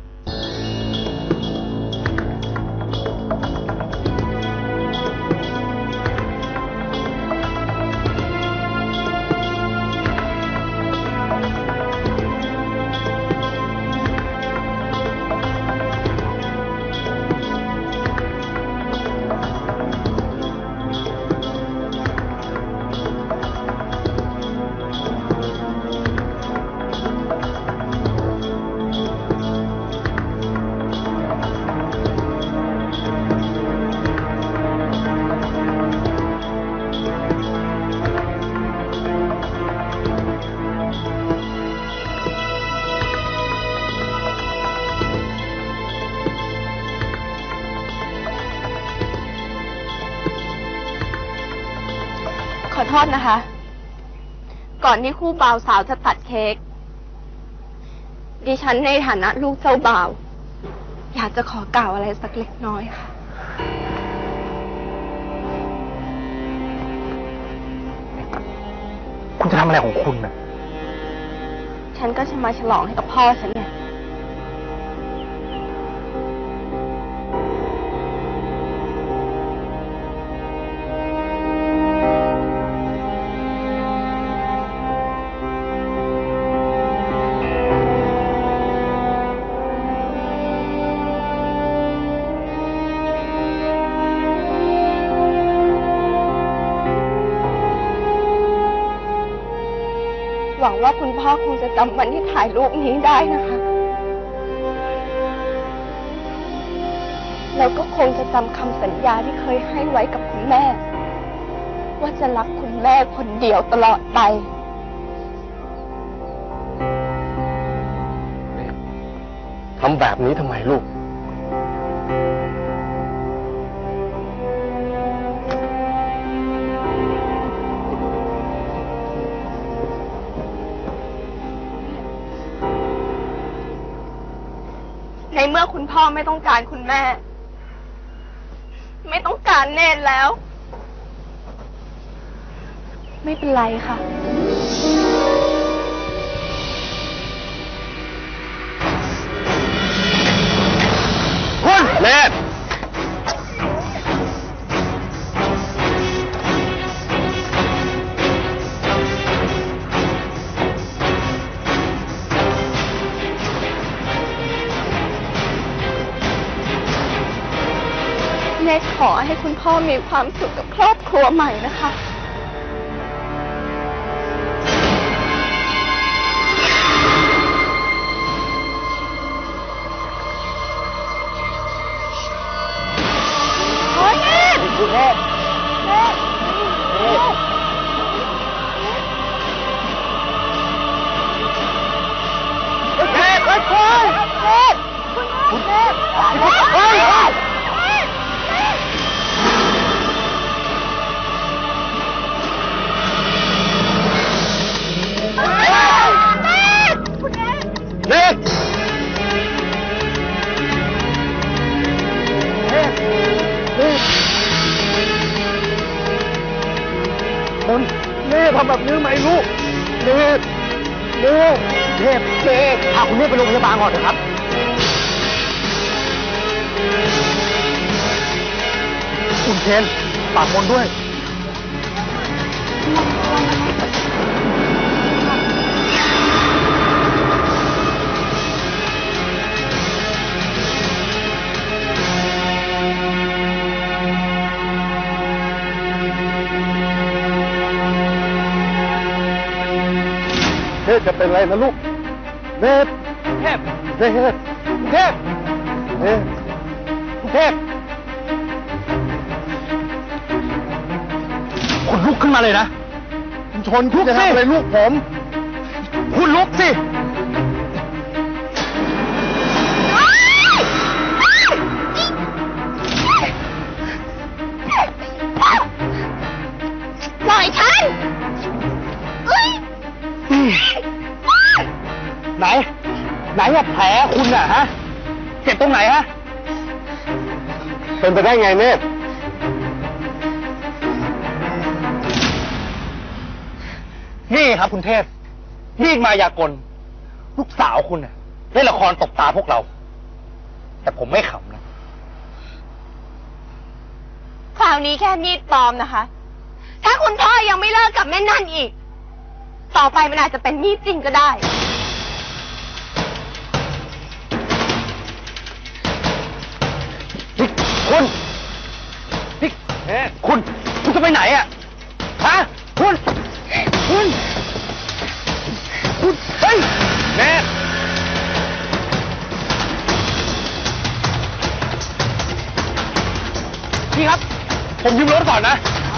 ขอโทษนะคะ ก่อนที่คู่บ่าวสาวจะตัดเค้กดิฉันในฐานะลูกเจ้าบ่าวอยากจะขอกล่าวอะไรสักเล็กน้อยค่ะคุณจะทำอะไรของคุณน่ะฉันก็จะมาฉลองให้กับพ่อฉันไงหวังว่าคุณพ่อคงจะจำวันที่ถ่ายรูปนี้ได้นะคะ แล้วก็คงจะจำคำสัญญาที่เคยให้ไว้กับคุณแม่ว่าจะรักคุณแม่คนเดียวตลอดไปทำแบบนี้ทำไมลูกในเมื่อคุณพ่อไม่ต้องการคุณแม่ไม่ต้องการเนตรแล้วไม่เป็นไรค่ะคุณเนตรเนตรขอให้คุณพ่อมีความสุขกับครอบครัวใหม่นะคะโอ้ยเนตรเนตรเนตรเนตรเนตรเนตรคุณเนตรเฮ้ยเนตรคนเนตรทำแบบนี้ไหมลูกเนตรเนตรเนตรเนตรพาคุณเนตรไปโรงพยาบาลก่อนเถอะครับคุณเคนฝากคนด้วยเนตรจะเป็นไรนะลูกเนตรเทพเนตรเทพเนตรเทพคุณลุกขึ้นมาเลยนะคุณชนคุณจะทำอะไรลูกผมคุณลุกสิปล่อยฉันไหนไหนอะแผลคุณอะฮะเจ็บตรงไหนฮะเป็นไปได้ไงเนตรนี่ครับคุณเทพนี่มายากลลูกสาวคุณน่ะเล่นละครตบตาพวกเรา แต่ผมไม่ขำนะคราวนี้แค่มีดปลอมนะคะ ถ้าคุณพ่อยังไม่เลิกกับแม่นั่นอีก ต่อไปมันอาจจะเป็นมีดจริงก็ได้นี่คุณนี่คุณ คุณจะไปไหนอ่ะ ฮะ คุณ คุณ คุณ เฮ้ยแม่พี่ครับ ผมยืมรถก่อนนะ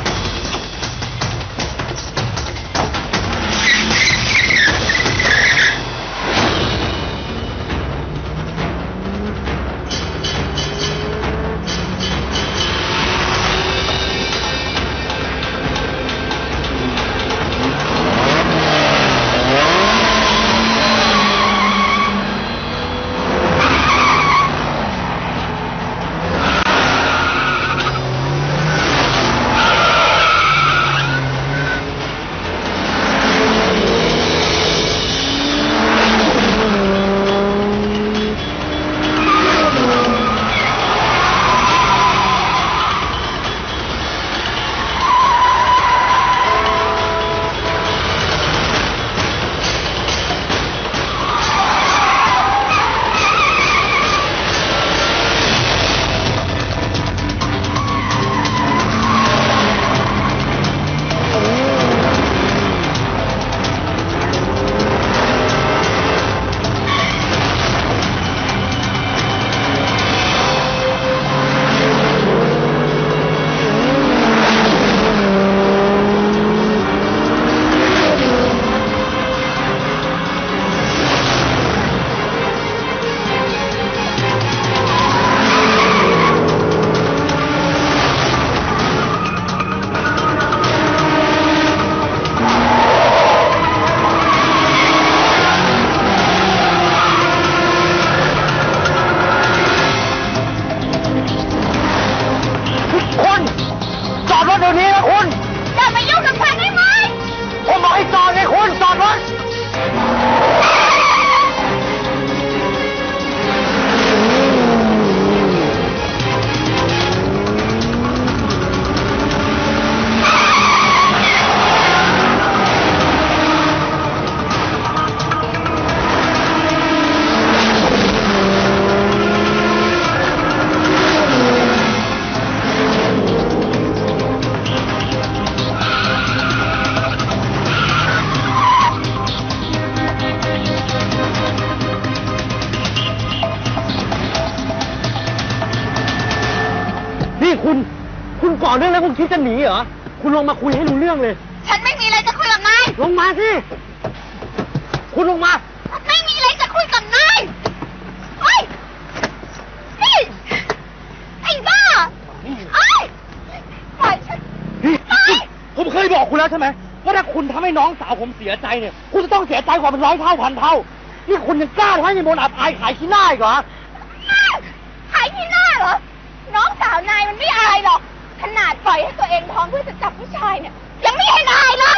คุณ คุณก่อเรื่องแล้วคุณคิดจะหนีเหรอ คุณลงมาคุยให้รู้เรื่องเลยฉันไม่มีอะไรจะคุยกับนายลงมาสิ คุณลงมาไม่มีอะไรจะคุยกับนายเฮ้ยนี่ไอ้บ้าเฮ้ยปล่อยฉันผมเคยบอกคุณแล้วใช่ไหมว่าถ้าคุณทำให้น้องสาวผมเสียใจเนี่ย คุณจะต้องเสียใจกว่าเป็นร้อยเท่าพันเท่า นี่คุณยังกล้าให้ยายมนต์อับอายขายขี้หน้าอีกเหรอขายที่หน้าเหรอ น้องสาวนายมันไม่อายหรอก ขนาดปล่อยให้ตัวเองท้องเพื่อจะจับผู้ชายเนี่ย ยังไม่เห็นอายเลย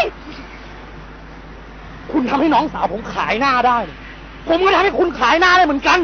คุณทำให้น้องสาวผมขายหน้าได้ ผมก็ทำให้คุณขายหน้าได้เหมือนกัน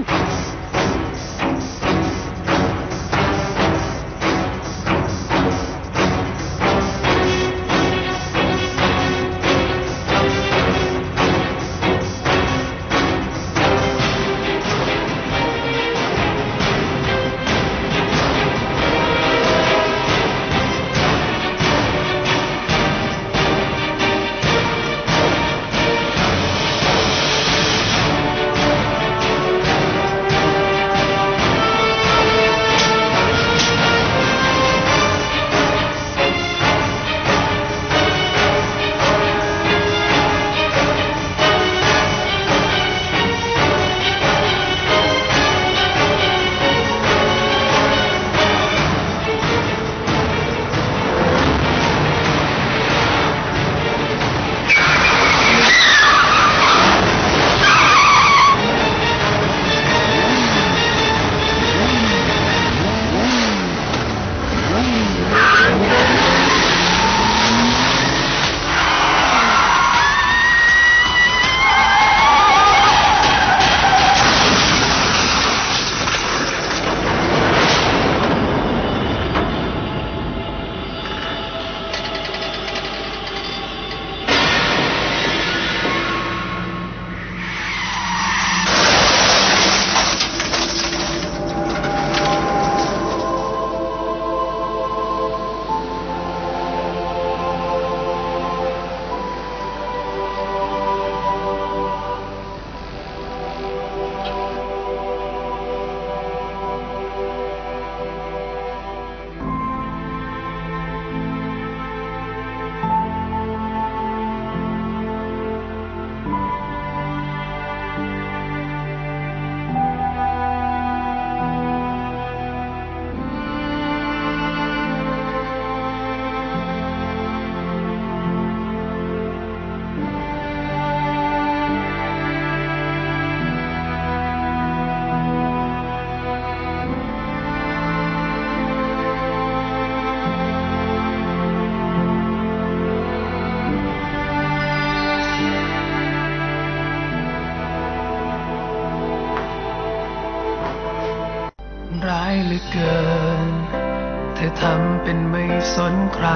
ร้ายเหลือเกินเธอทำเป็นไม่สนใคร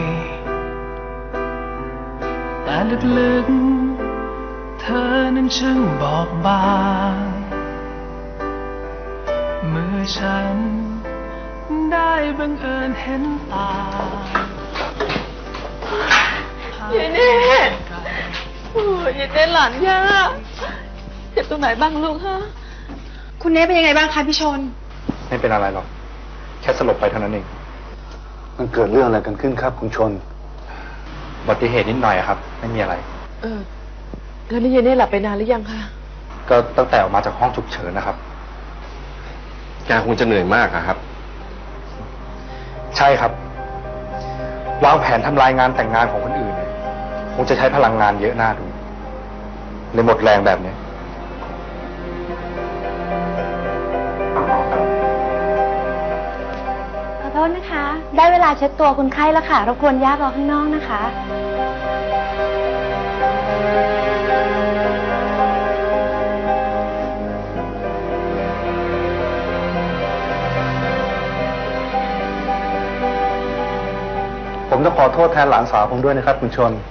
แต่ลึกๆเธอนั้นช่างบอบบางเมื่อฉันได้บังเอิญเห็นตาเยเนตโอ้ยเยเนตหลานย่าเจ็บตรงไหนบ้างลูกฮะคุณเนทเป็นยังไงบ้างคะพี่ชนไม่เป็นอะไรหรอก แค่สลบไปเท่านั้นเองมันเกิดเรื่องอะไรกันขึ้นครับคุณชนอุบัติเหตุนิดหน่อยครับ ไม่มีอะไรเออแล้วนี่เยเนตหลับไปนานหรือยังคะก็ตั้งแต่ออกมาจากห้องฉุกเฉินนะครับแกคงจะเหนื่อยมากอะครับใช่ครับ วางแผนทำลายงานแต่งงานของคนอื่นเนี่ยคงจะใช้พลังงานเยอะน่าดูเลยหมดแรงแบบนี้ขอโทษนะคะ ได้เวลาเช็ดตัวคนไข้แล้วค่ะรบกวนย่ารอข้างนอกนะคะผมต้องขอโทษแทนหลานสาวผมด้วยนะครับคุณชน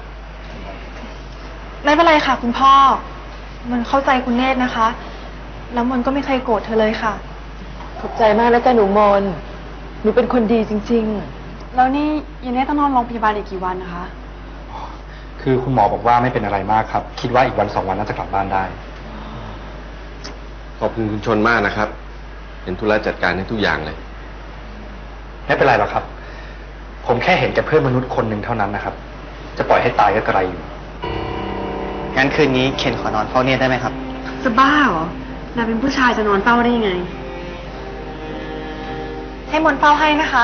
ไม่เป็นไรค่ะคุณพ่อ มันเข้าใจคุณเนตรนะคะ แล้วมันก็ไม่เคยโกรธเธอเลยค่ะขอบใจมากนะจ๊ะหนูมนหนูเป็นคนดีจริงแล้วนี่เยเนตต้องนอนโรงพยาบาลอีกกี่วันนะคะคือคุณหมอบอกว่าไม่เป็นอะไรมากครับ คิดว่าอีกวันสองวันน่าจะกลับบ้านได้ขอบคุณคุณชนมากนะครับ เป็นธุระจัดการให้ทุกอย่างเลยไม่เป็นไรหรอกครับ ผมแค่เห็นแก่เพื่อนมนุษย์คนหนึ่งเท่านั้นนะครับ จะปล่อยให้ตายก็กระไรอยู่งั้นคืนนี้เคนขอนอนเฝ้าเนี่ยได้ไหมครับจะบ้าเหรอ นายเป็นผู้ชายจะนอนเฝ้าได้ยังไง ให้มนเฝ้าให้นะคะ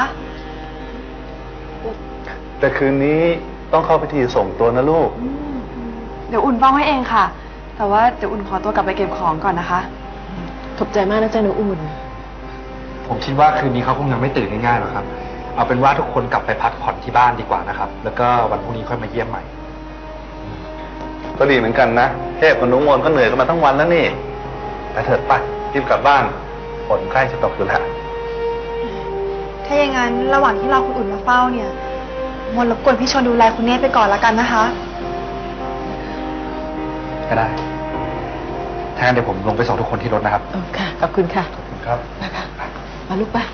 แต่คืนนี้ต้องเข้าพิธีส่งตัวนะลูกเดี๋ยวอุ่นเฝ้าให้เองค่ะ แต่ว่าเดี๋ยวอุ่นขอตัวกลับไปเก็บของก่อนนะคะๆ ขอบใจมากนะจ๊ะหนูอุ่นผมคิดว่าคืนนี้เขาคงยังไม่ตื่นง่ายๆหรอกครับ เอาเป็นว่าทุกคนกลับไปพักผ่อนที่บ้านดีกว่านะครับ แล้วก็วันพรุ่งนี้ค่อยมาเยี่ยมใหม่ก็ดีเหมือนกันนะเทพกับหนุมนก็เหนื่อยกันมาทั้งวันแล้วนี่ไปเถิดไปรีบกลับบ้านฝนใกล้จะตกอยู่แล้วถ้าอย่างนั้นระหว่างที่เราคุณอุ่นมาเฝ้าเนี่ย มนรบกวนพี่ชนดูแลคุณเนตรไปก่อนละกันนะคะก็ได้ ถ้างั้นเดี๋ยวผมลงไปส่งทุกคนที่รถนะครับเออค่ะ ขอบคุณค่ะขอบคุณครับมาลูกป่ะ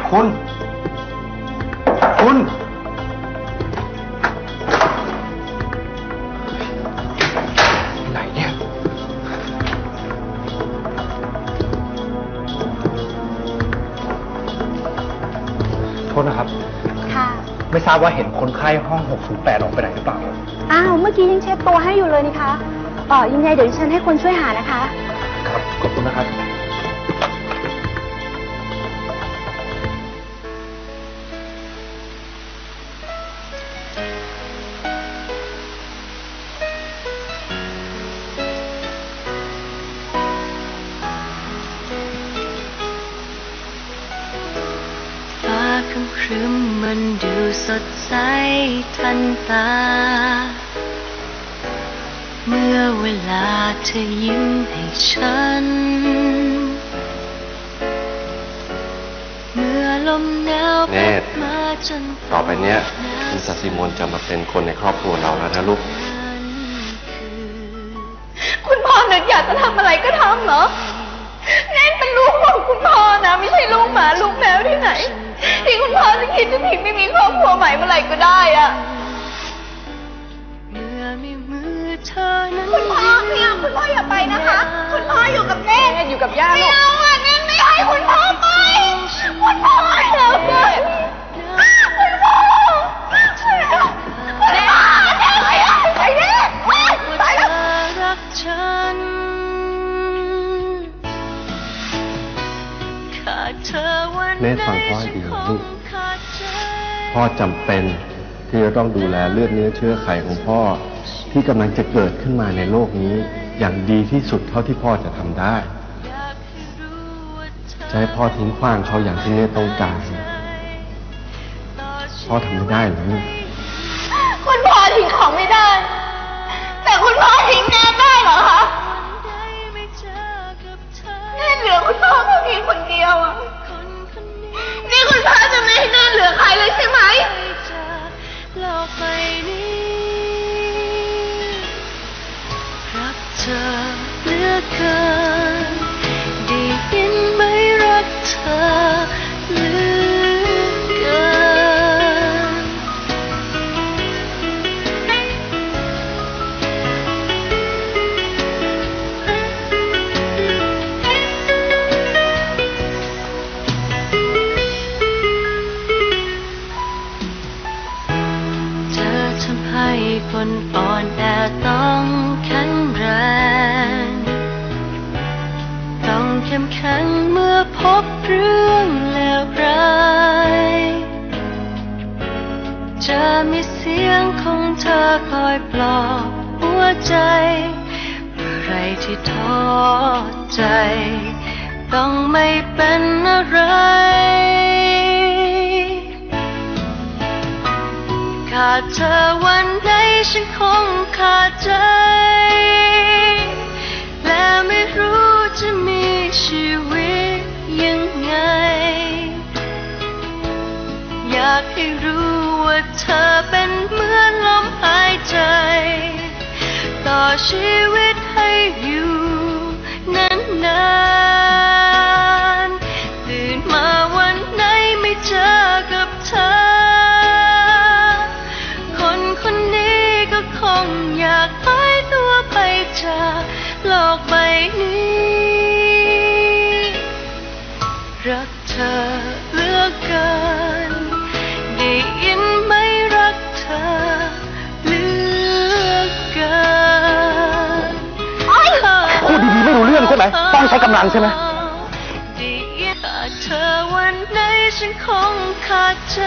คุณ คุณ ไหนเนี่ย โทษนะครับค่ะไม่ทราบว่าเห็นคนไข้ห้องหกศูนย์แปดออกไปไหนหรือเปล่าอ้าว เมื่อกี้ยังเช็ดตัวให้อยู่เลยนี่คะอ๋อยังไงเดี๋ยวดิฉันให้คนช่วยหานะคะครับ ขอบคุณนะครับฟ้าครึ้มครึ้มมันดูสดใสทันตา เมื่อเวลาเธอยิ้มให้ฉัน เมื่อลมหนาวเนพัตดรมาจนต่อไปเนี้ยคุณสัตย์สิมนจะมาเป็นคนในครอบครัวเราแล้วนะลูกคุณพ่อนึกอยากจะทำอะไรก็ทำเหรอแนนเป็นลูกของคุณพ่อนะ ไม่ใช่ลูกหมาลูกแมวที่ไหน ที่คุณพ่อจะคิดจะทิ้งไม่มีครอบครัวใหม่เมื่อไหร่ก็ได้อะเมื่อมีมือเธอนั้นคุณพ่อไม่เอาคุณพ่ออย่าไปนะคะ คุณพ่ออยู่กับแนนแนนอยู่กับย่าไม่ลูกเอาอ่ะแนนไม่ให้คุณพ่อไปคุณพ่ออย่าไปคุณพ่อช่วยด้วยคุณพ่อแนนไม่เอาไปแนนไปแล้วรักฉันขาดเธอวันเนตรฟังพ่อให้ดีนะลูกขาดใจพ่อจำเป็นที่จะต้องดูแลเลือดเนื้อเชื้อไขของพ่อที่กำลังจะเกิดขึ้นมาในโลกนี้ อย่างดีที่สุดเท่าที่พ่อจะทำได้ จะให้พ่อทิ้งขว้างเขาอย่างที่เนตรต้องการ พ่อทำไม่ได้หรอกลูกคุณพ่อทิ้งของไม่ได้ แต่คุณพ่อทิ้งแนนได้เหรอคะแนนเหลือคุณพ่อแค่เพียงคนเดียวอ่ะนี่คุณพ่อจะไม่ให้แนนเหลือใครเลยใช่ไหมโลกใบนี้รักเธอเหลือเกินได้ยินไหมรักเธอเหลือเกิน เธอทำให้คนอ่อนแอต้องแข็งแรง ต้องเข้มแข็งเมื่อพบเรื่องเลวร้ายจะมีเสียงของเธอคอยปลอบหัวใจเมื่อไรที่ท้อใจ ต้องไม่เป็นอะไร ขาดเธอวันไหนฉันคงขาดใจ และไม่รู้จะมีชีวิตยังไง อยากให้รู้ว่าเธอเป็นเหมือนลมหายใจ ต่อชีวิตให้อยู่นานๆตื่นมาวันไหนไม่เจอกับเธอ คนคนนี้ก็คงอยากหายตัวไปจากโลกใบนี้ รักเธอเหลือเกินได้ยินไหมรักเธอเหลือเกินพูดดีๆไม่รู้เรื่องใช่ไหม ต้องใช้กำลังใช่ไหมได้ยินขาดเธอวันไหนฉันคงขาดใจ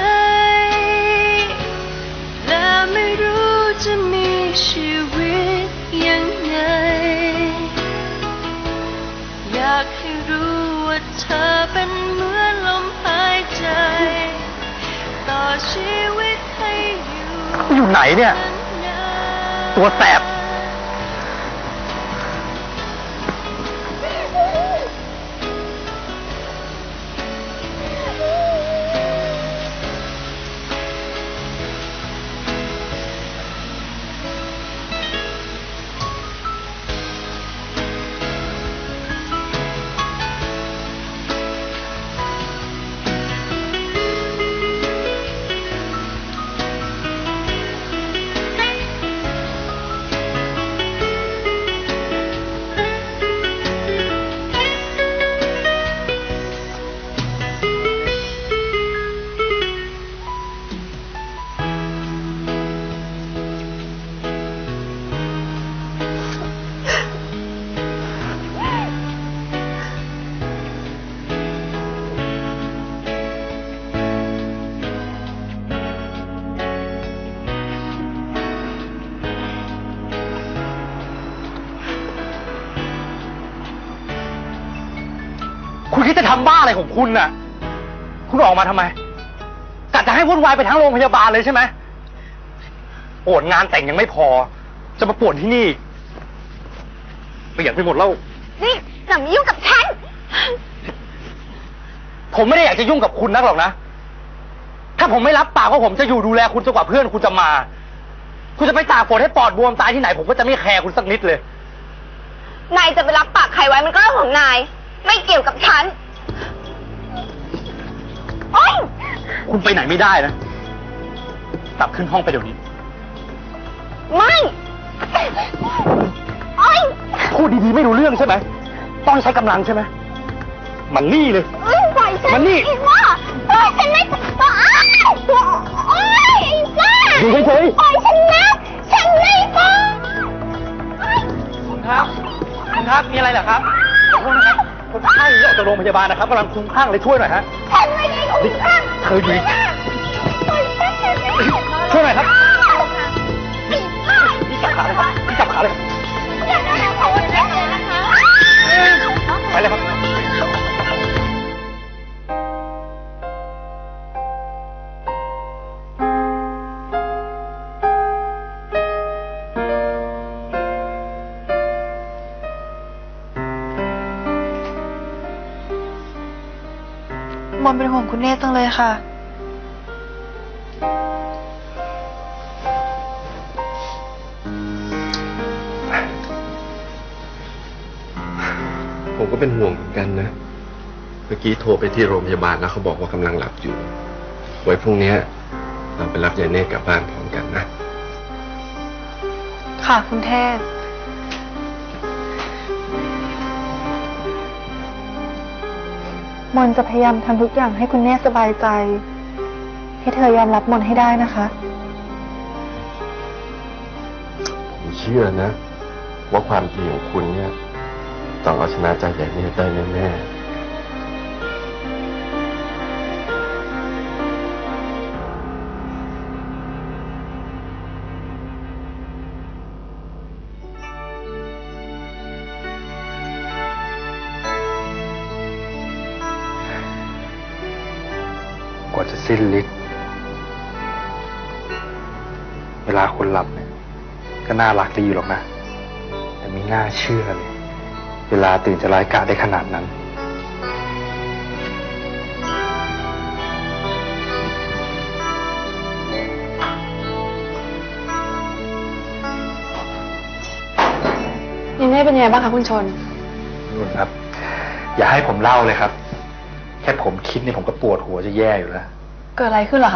และไม่รู้จะมีชีวิตยังไง อยากให้รู้ว่าเธอเป็นเหมือนลมหายใจ ต่อชีวิตให้อยู่อยู่ไหนเนี่ย ตัวแสบคุณคิดจะทำบ้าอะไรของคุณน่ะ คุณออกมาทำไมกะจะให้วุ่นวายไปทั้งโรงพยาบาลเลยใช่ไหมปวดงานแต่งยังไม่พอ จะมาปวดที่นี่เปลี่ยนไปหมดแล้วนี่อย่ามายุ่งกับฉันผมไม่ได้อยากจะยุ่งกับคุณนักหรอกนะ ถ้าผมไม่รับปากว่าผมจะอยู่ดูแลคุณจนกว่าเพื่อนคุณจะมา คุณจะไปตากฝนให้ปอดบวมตายที่ไหนผมก็จะไม่แคร์คุณสักนิดเลยนายจะไปรับปากใครไว้มันก็เรื่องของนาย ไม่เกี่ยวกับฉัน โอ๊ยคุณไปไหนไม่ได้นะ กลับขึ้นห้องไปเดี๋ยวนี้ไม่ โอ๊ยพูดดีๆไม่รู้เรื่องใช่ไหม ต้องใช้กำลังใช่ไหม มันนี่เลยเอ้ยปล่อยฉันมันนี่อีกว่าปล่อยฉันไม่ปล่อยโอ๊ยไอ้บ้าอยู่เฉยๆปล่อยฉันนะฉันไม่ปล่อยคุณครับ คุณครับ มีอะไรเหรอครับขอโทษนะครับคนไข้ออกจากโรงพยาบาลนะครับกำลังคลุ้มคลั่งเลยช่วยหน่อยฮะฉันไม่ได้คุ้มคลั่งเธออยู่ปล่อยฉันนะช่วยหน่อยครับไอ้บ้านี่จับขาเลยครับนี่จับขาเลยอย่าทำของฉันเลยนะคะไปเลยครับมนเป็นห่วงคุณเนตรจังเลยค่ะผมก็เป็นห่วงเหมือนกันนะ เมื่อกี้โทรไปที่โรงพยาบาลแล้วเขาบอกว่ากำลังหลับอยู่ ไว้พรุ่งนี้เราไปรับยายเนตรกลับบ้านพร้อมกันนะค่ะคุณเทพ มนจะพยายามทำทุกอย่างให้คุณเนตรสบายใจ ให้เธอยอมรับมนให้ได้นะคะผมเชื่อนะ ว่าความดีของคุณเนี่ยต้องเอาชนะใจยายเนตรได้แน่ๆกว่าจะสิ้นฤทธิ์เวลาคนหลับเนี่ยก็น่ารักดีอยู่หรอกนะ แต่ไม่น่าเชื่อเลย เวลาตื่นจะร้ายกาจได้ขนาดนั้นยังไงเป็นยังไงบ้างคะคุณชนนุ่นครับ อย่าให้ผมเล่าเลยครับ แค่ผมคิดเนี่ยผมก็ปวดหัวจะแย่อยู่แล้วเกิดอะไรขึ้นเหรอคะ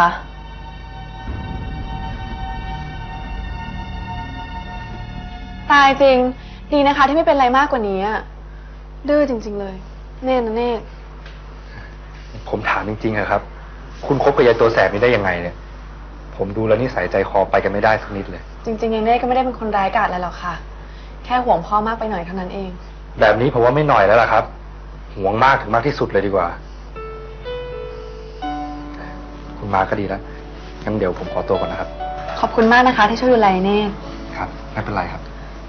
ตายจริง ดีนะคะที่ไม่เป็นอะไรมากกว่านี้อะดื้อจริงๆเลย เนตรนะเนตรผมถามจริงๆอะครับ คุณคบกับยายตัวแสบนี้ได้ยังไงเนี่ย ผมดูแล้วนิสัยใจคอไปกันไม่ได้สักนิดเลยจริงๆยังเนตรก็ไม่ได้เป็นคนร้ายกาจอะไรหรอกค่ะ แค่ห่วงพ่อมากไปหน่อยเท่านั้นเองแบบนี้ผมว่าไม่หน่อยแล้วล่ะครับห่วงมากถึงมากที่สุดเลยดีกว่า คุณมาก็ดีแล้วงั้นเดี๋ยวผมขอตัวก่อนนะครับขอบคุณมากนะคะที่ช่วยดูแลเนตรครับไม่เป็นไรครับ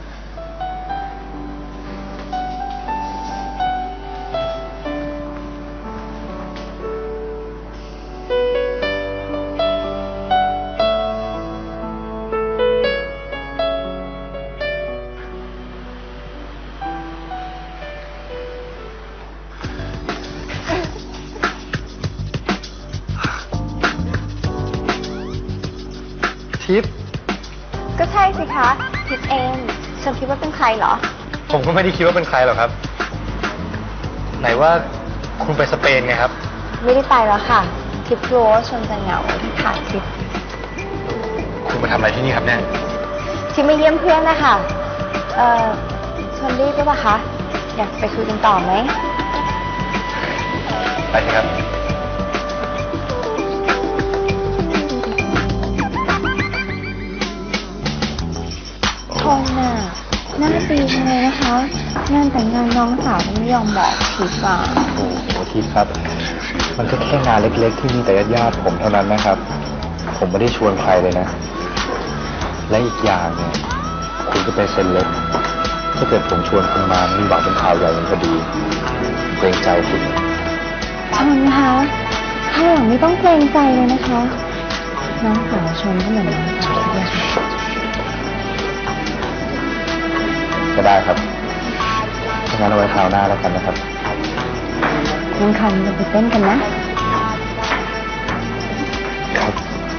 ทิพย์ก็ใช่สิคะทิพย์เองฉันคิดว่าเป็นใครเหรอผมก็ไม่ได้คิดว่าเป็นใครหรอกครับ ไหนว่าคุณไปสเปนไงครับไม่ได้ไปแล้วค่ะ ทิพย์รู้ว่าชนจะเหงาที่ขาดทิพย์คุณมาทำอะไรที่นี่ครับเนี่ยทิพย์มาเยี่ยมเพื่อนนะคะเอ่อชนรีบได้ปะคะอยากไปคุยกันต่อไหมไปสิครับชนน่ะหน้าตีจังเลยนะคะ งานแต่งงานน้องสาวไม่ยอมบอกทิพย์อ่ะโอ้โหทิพย์ครับ มันก็แค่งานเล็กๆที่มีแต่ญาติๆผมเท่านั้นนะครับ ผมไม่ได้ชวนใครเลยนะ และอีกอย่างเนี่ย คุณก็เป็นเซเลบถ้าเกิดผมชวนคุณมามีหวังเป็นข่าวใหญ่มันพอดีเกรงใจคุณชนคะถ้าหลังไม่ต้องเกรงใจเลยนะคะ น้องสาวชนก็เหมือนน้องสาวด้วยค่ะก็ได้ครับงั้นเอาไว้คราวหน้าแล้วกันนะครับน้องคันเราไปเต้นกันนะครับ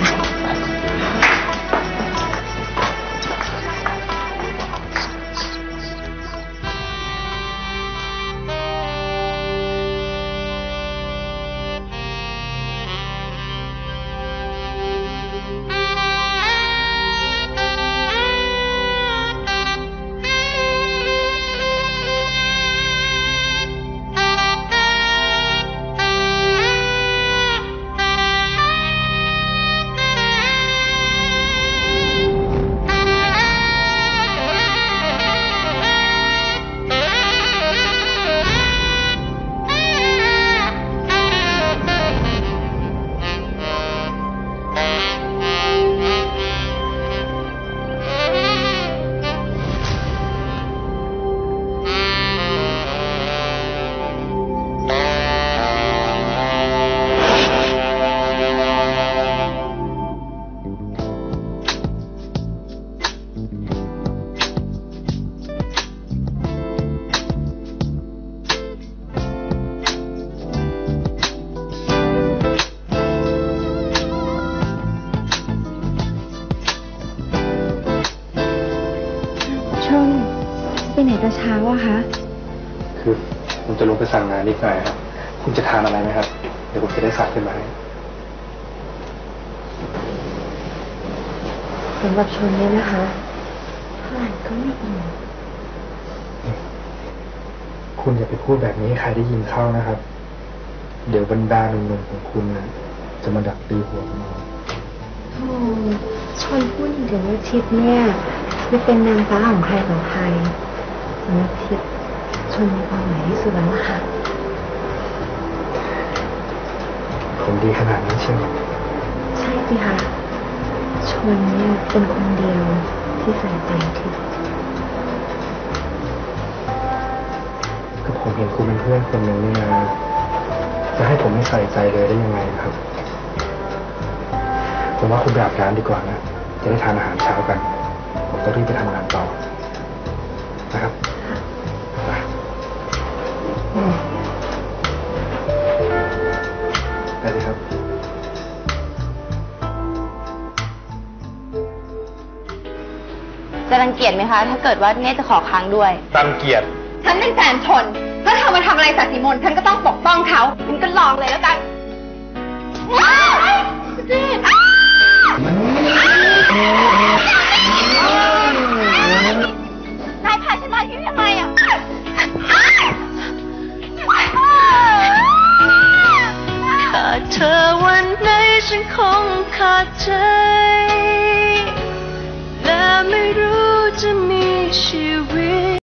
ไปไหนแต่เช้าอะคะคือผมจะลงไปสั่งงานนิดหน่อยครับ คุณจะทานอะไรไหมครับ เดี๋ยวผมจะได้สั่งขึ้นมาให้สำหรับชนเนี่ยนะคะเท่าไหร่ก็ไม่อิ่มคุณอย่าไปพูดแบบนี้ใครได้ยินเข้านะครับ เดี๋ยวบรรดาหนุ่มๆของคุณนะจะมาดักตีหัวคุณเอาโธ่ชนพูดถึงว่าทิพย์เนี่ยจะเป็นนางฟ้าของใครของใครสำหรับทิพย์ชนมีความหมายที่สุดแล้วล่ะค่ะผมดีขนาดนั้นใช่ไหมใช่สิคะชนเนี่ยเป็นคนเดียวที่ใส่ใจทิพย์ก็ผมเห็นคุณเป็นเพื่อนคนหนึ่งนี่นะจะให้ผมไม่ใส่ใจเลยได้ยังไงครับ ผมว่าคุณไปอาบน้ำดีกว่านะ จะได้ทานอาหารเช้ากัน ผมต้องรีบไปทำงานต่อ นะครับไปไปเลยครับจะรังเกียจไหมคะ ถ้าเกิดว่าเนตจะขอค้างด้วยรังเกียจฉันเป็นแฟนชน ถ้าเธอมาทำอะไรสาสีมนฉันก็ต้องปกป้องเขาฉันก็ลองเลยแล้วกันนายพาฉันมาที่นี่ทำไมอ่ะขาดเธอวันไหนฉันคงขาดใจและไม่รู้จะมีชีวิต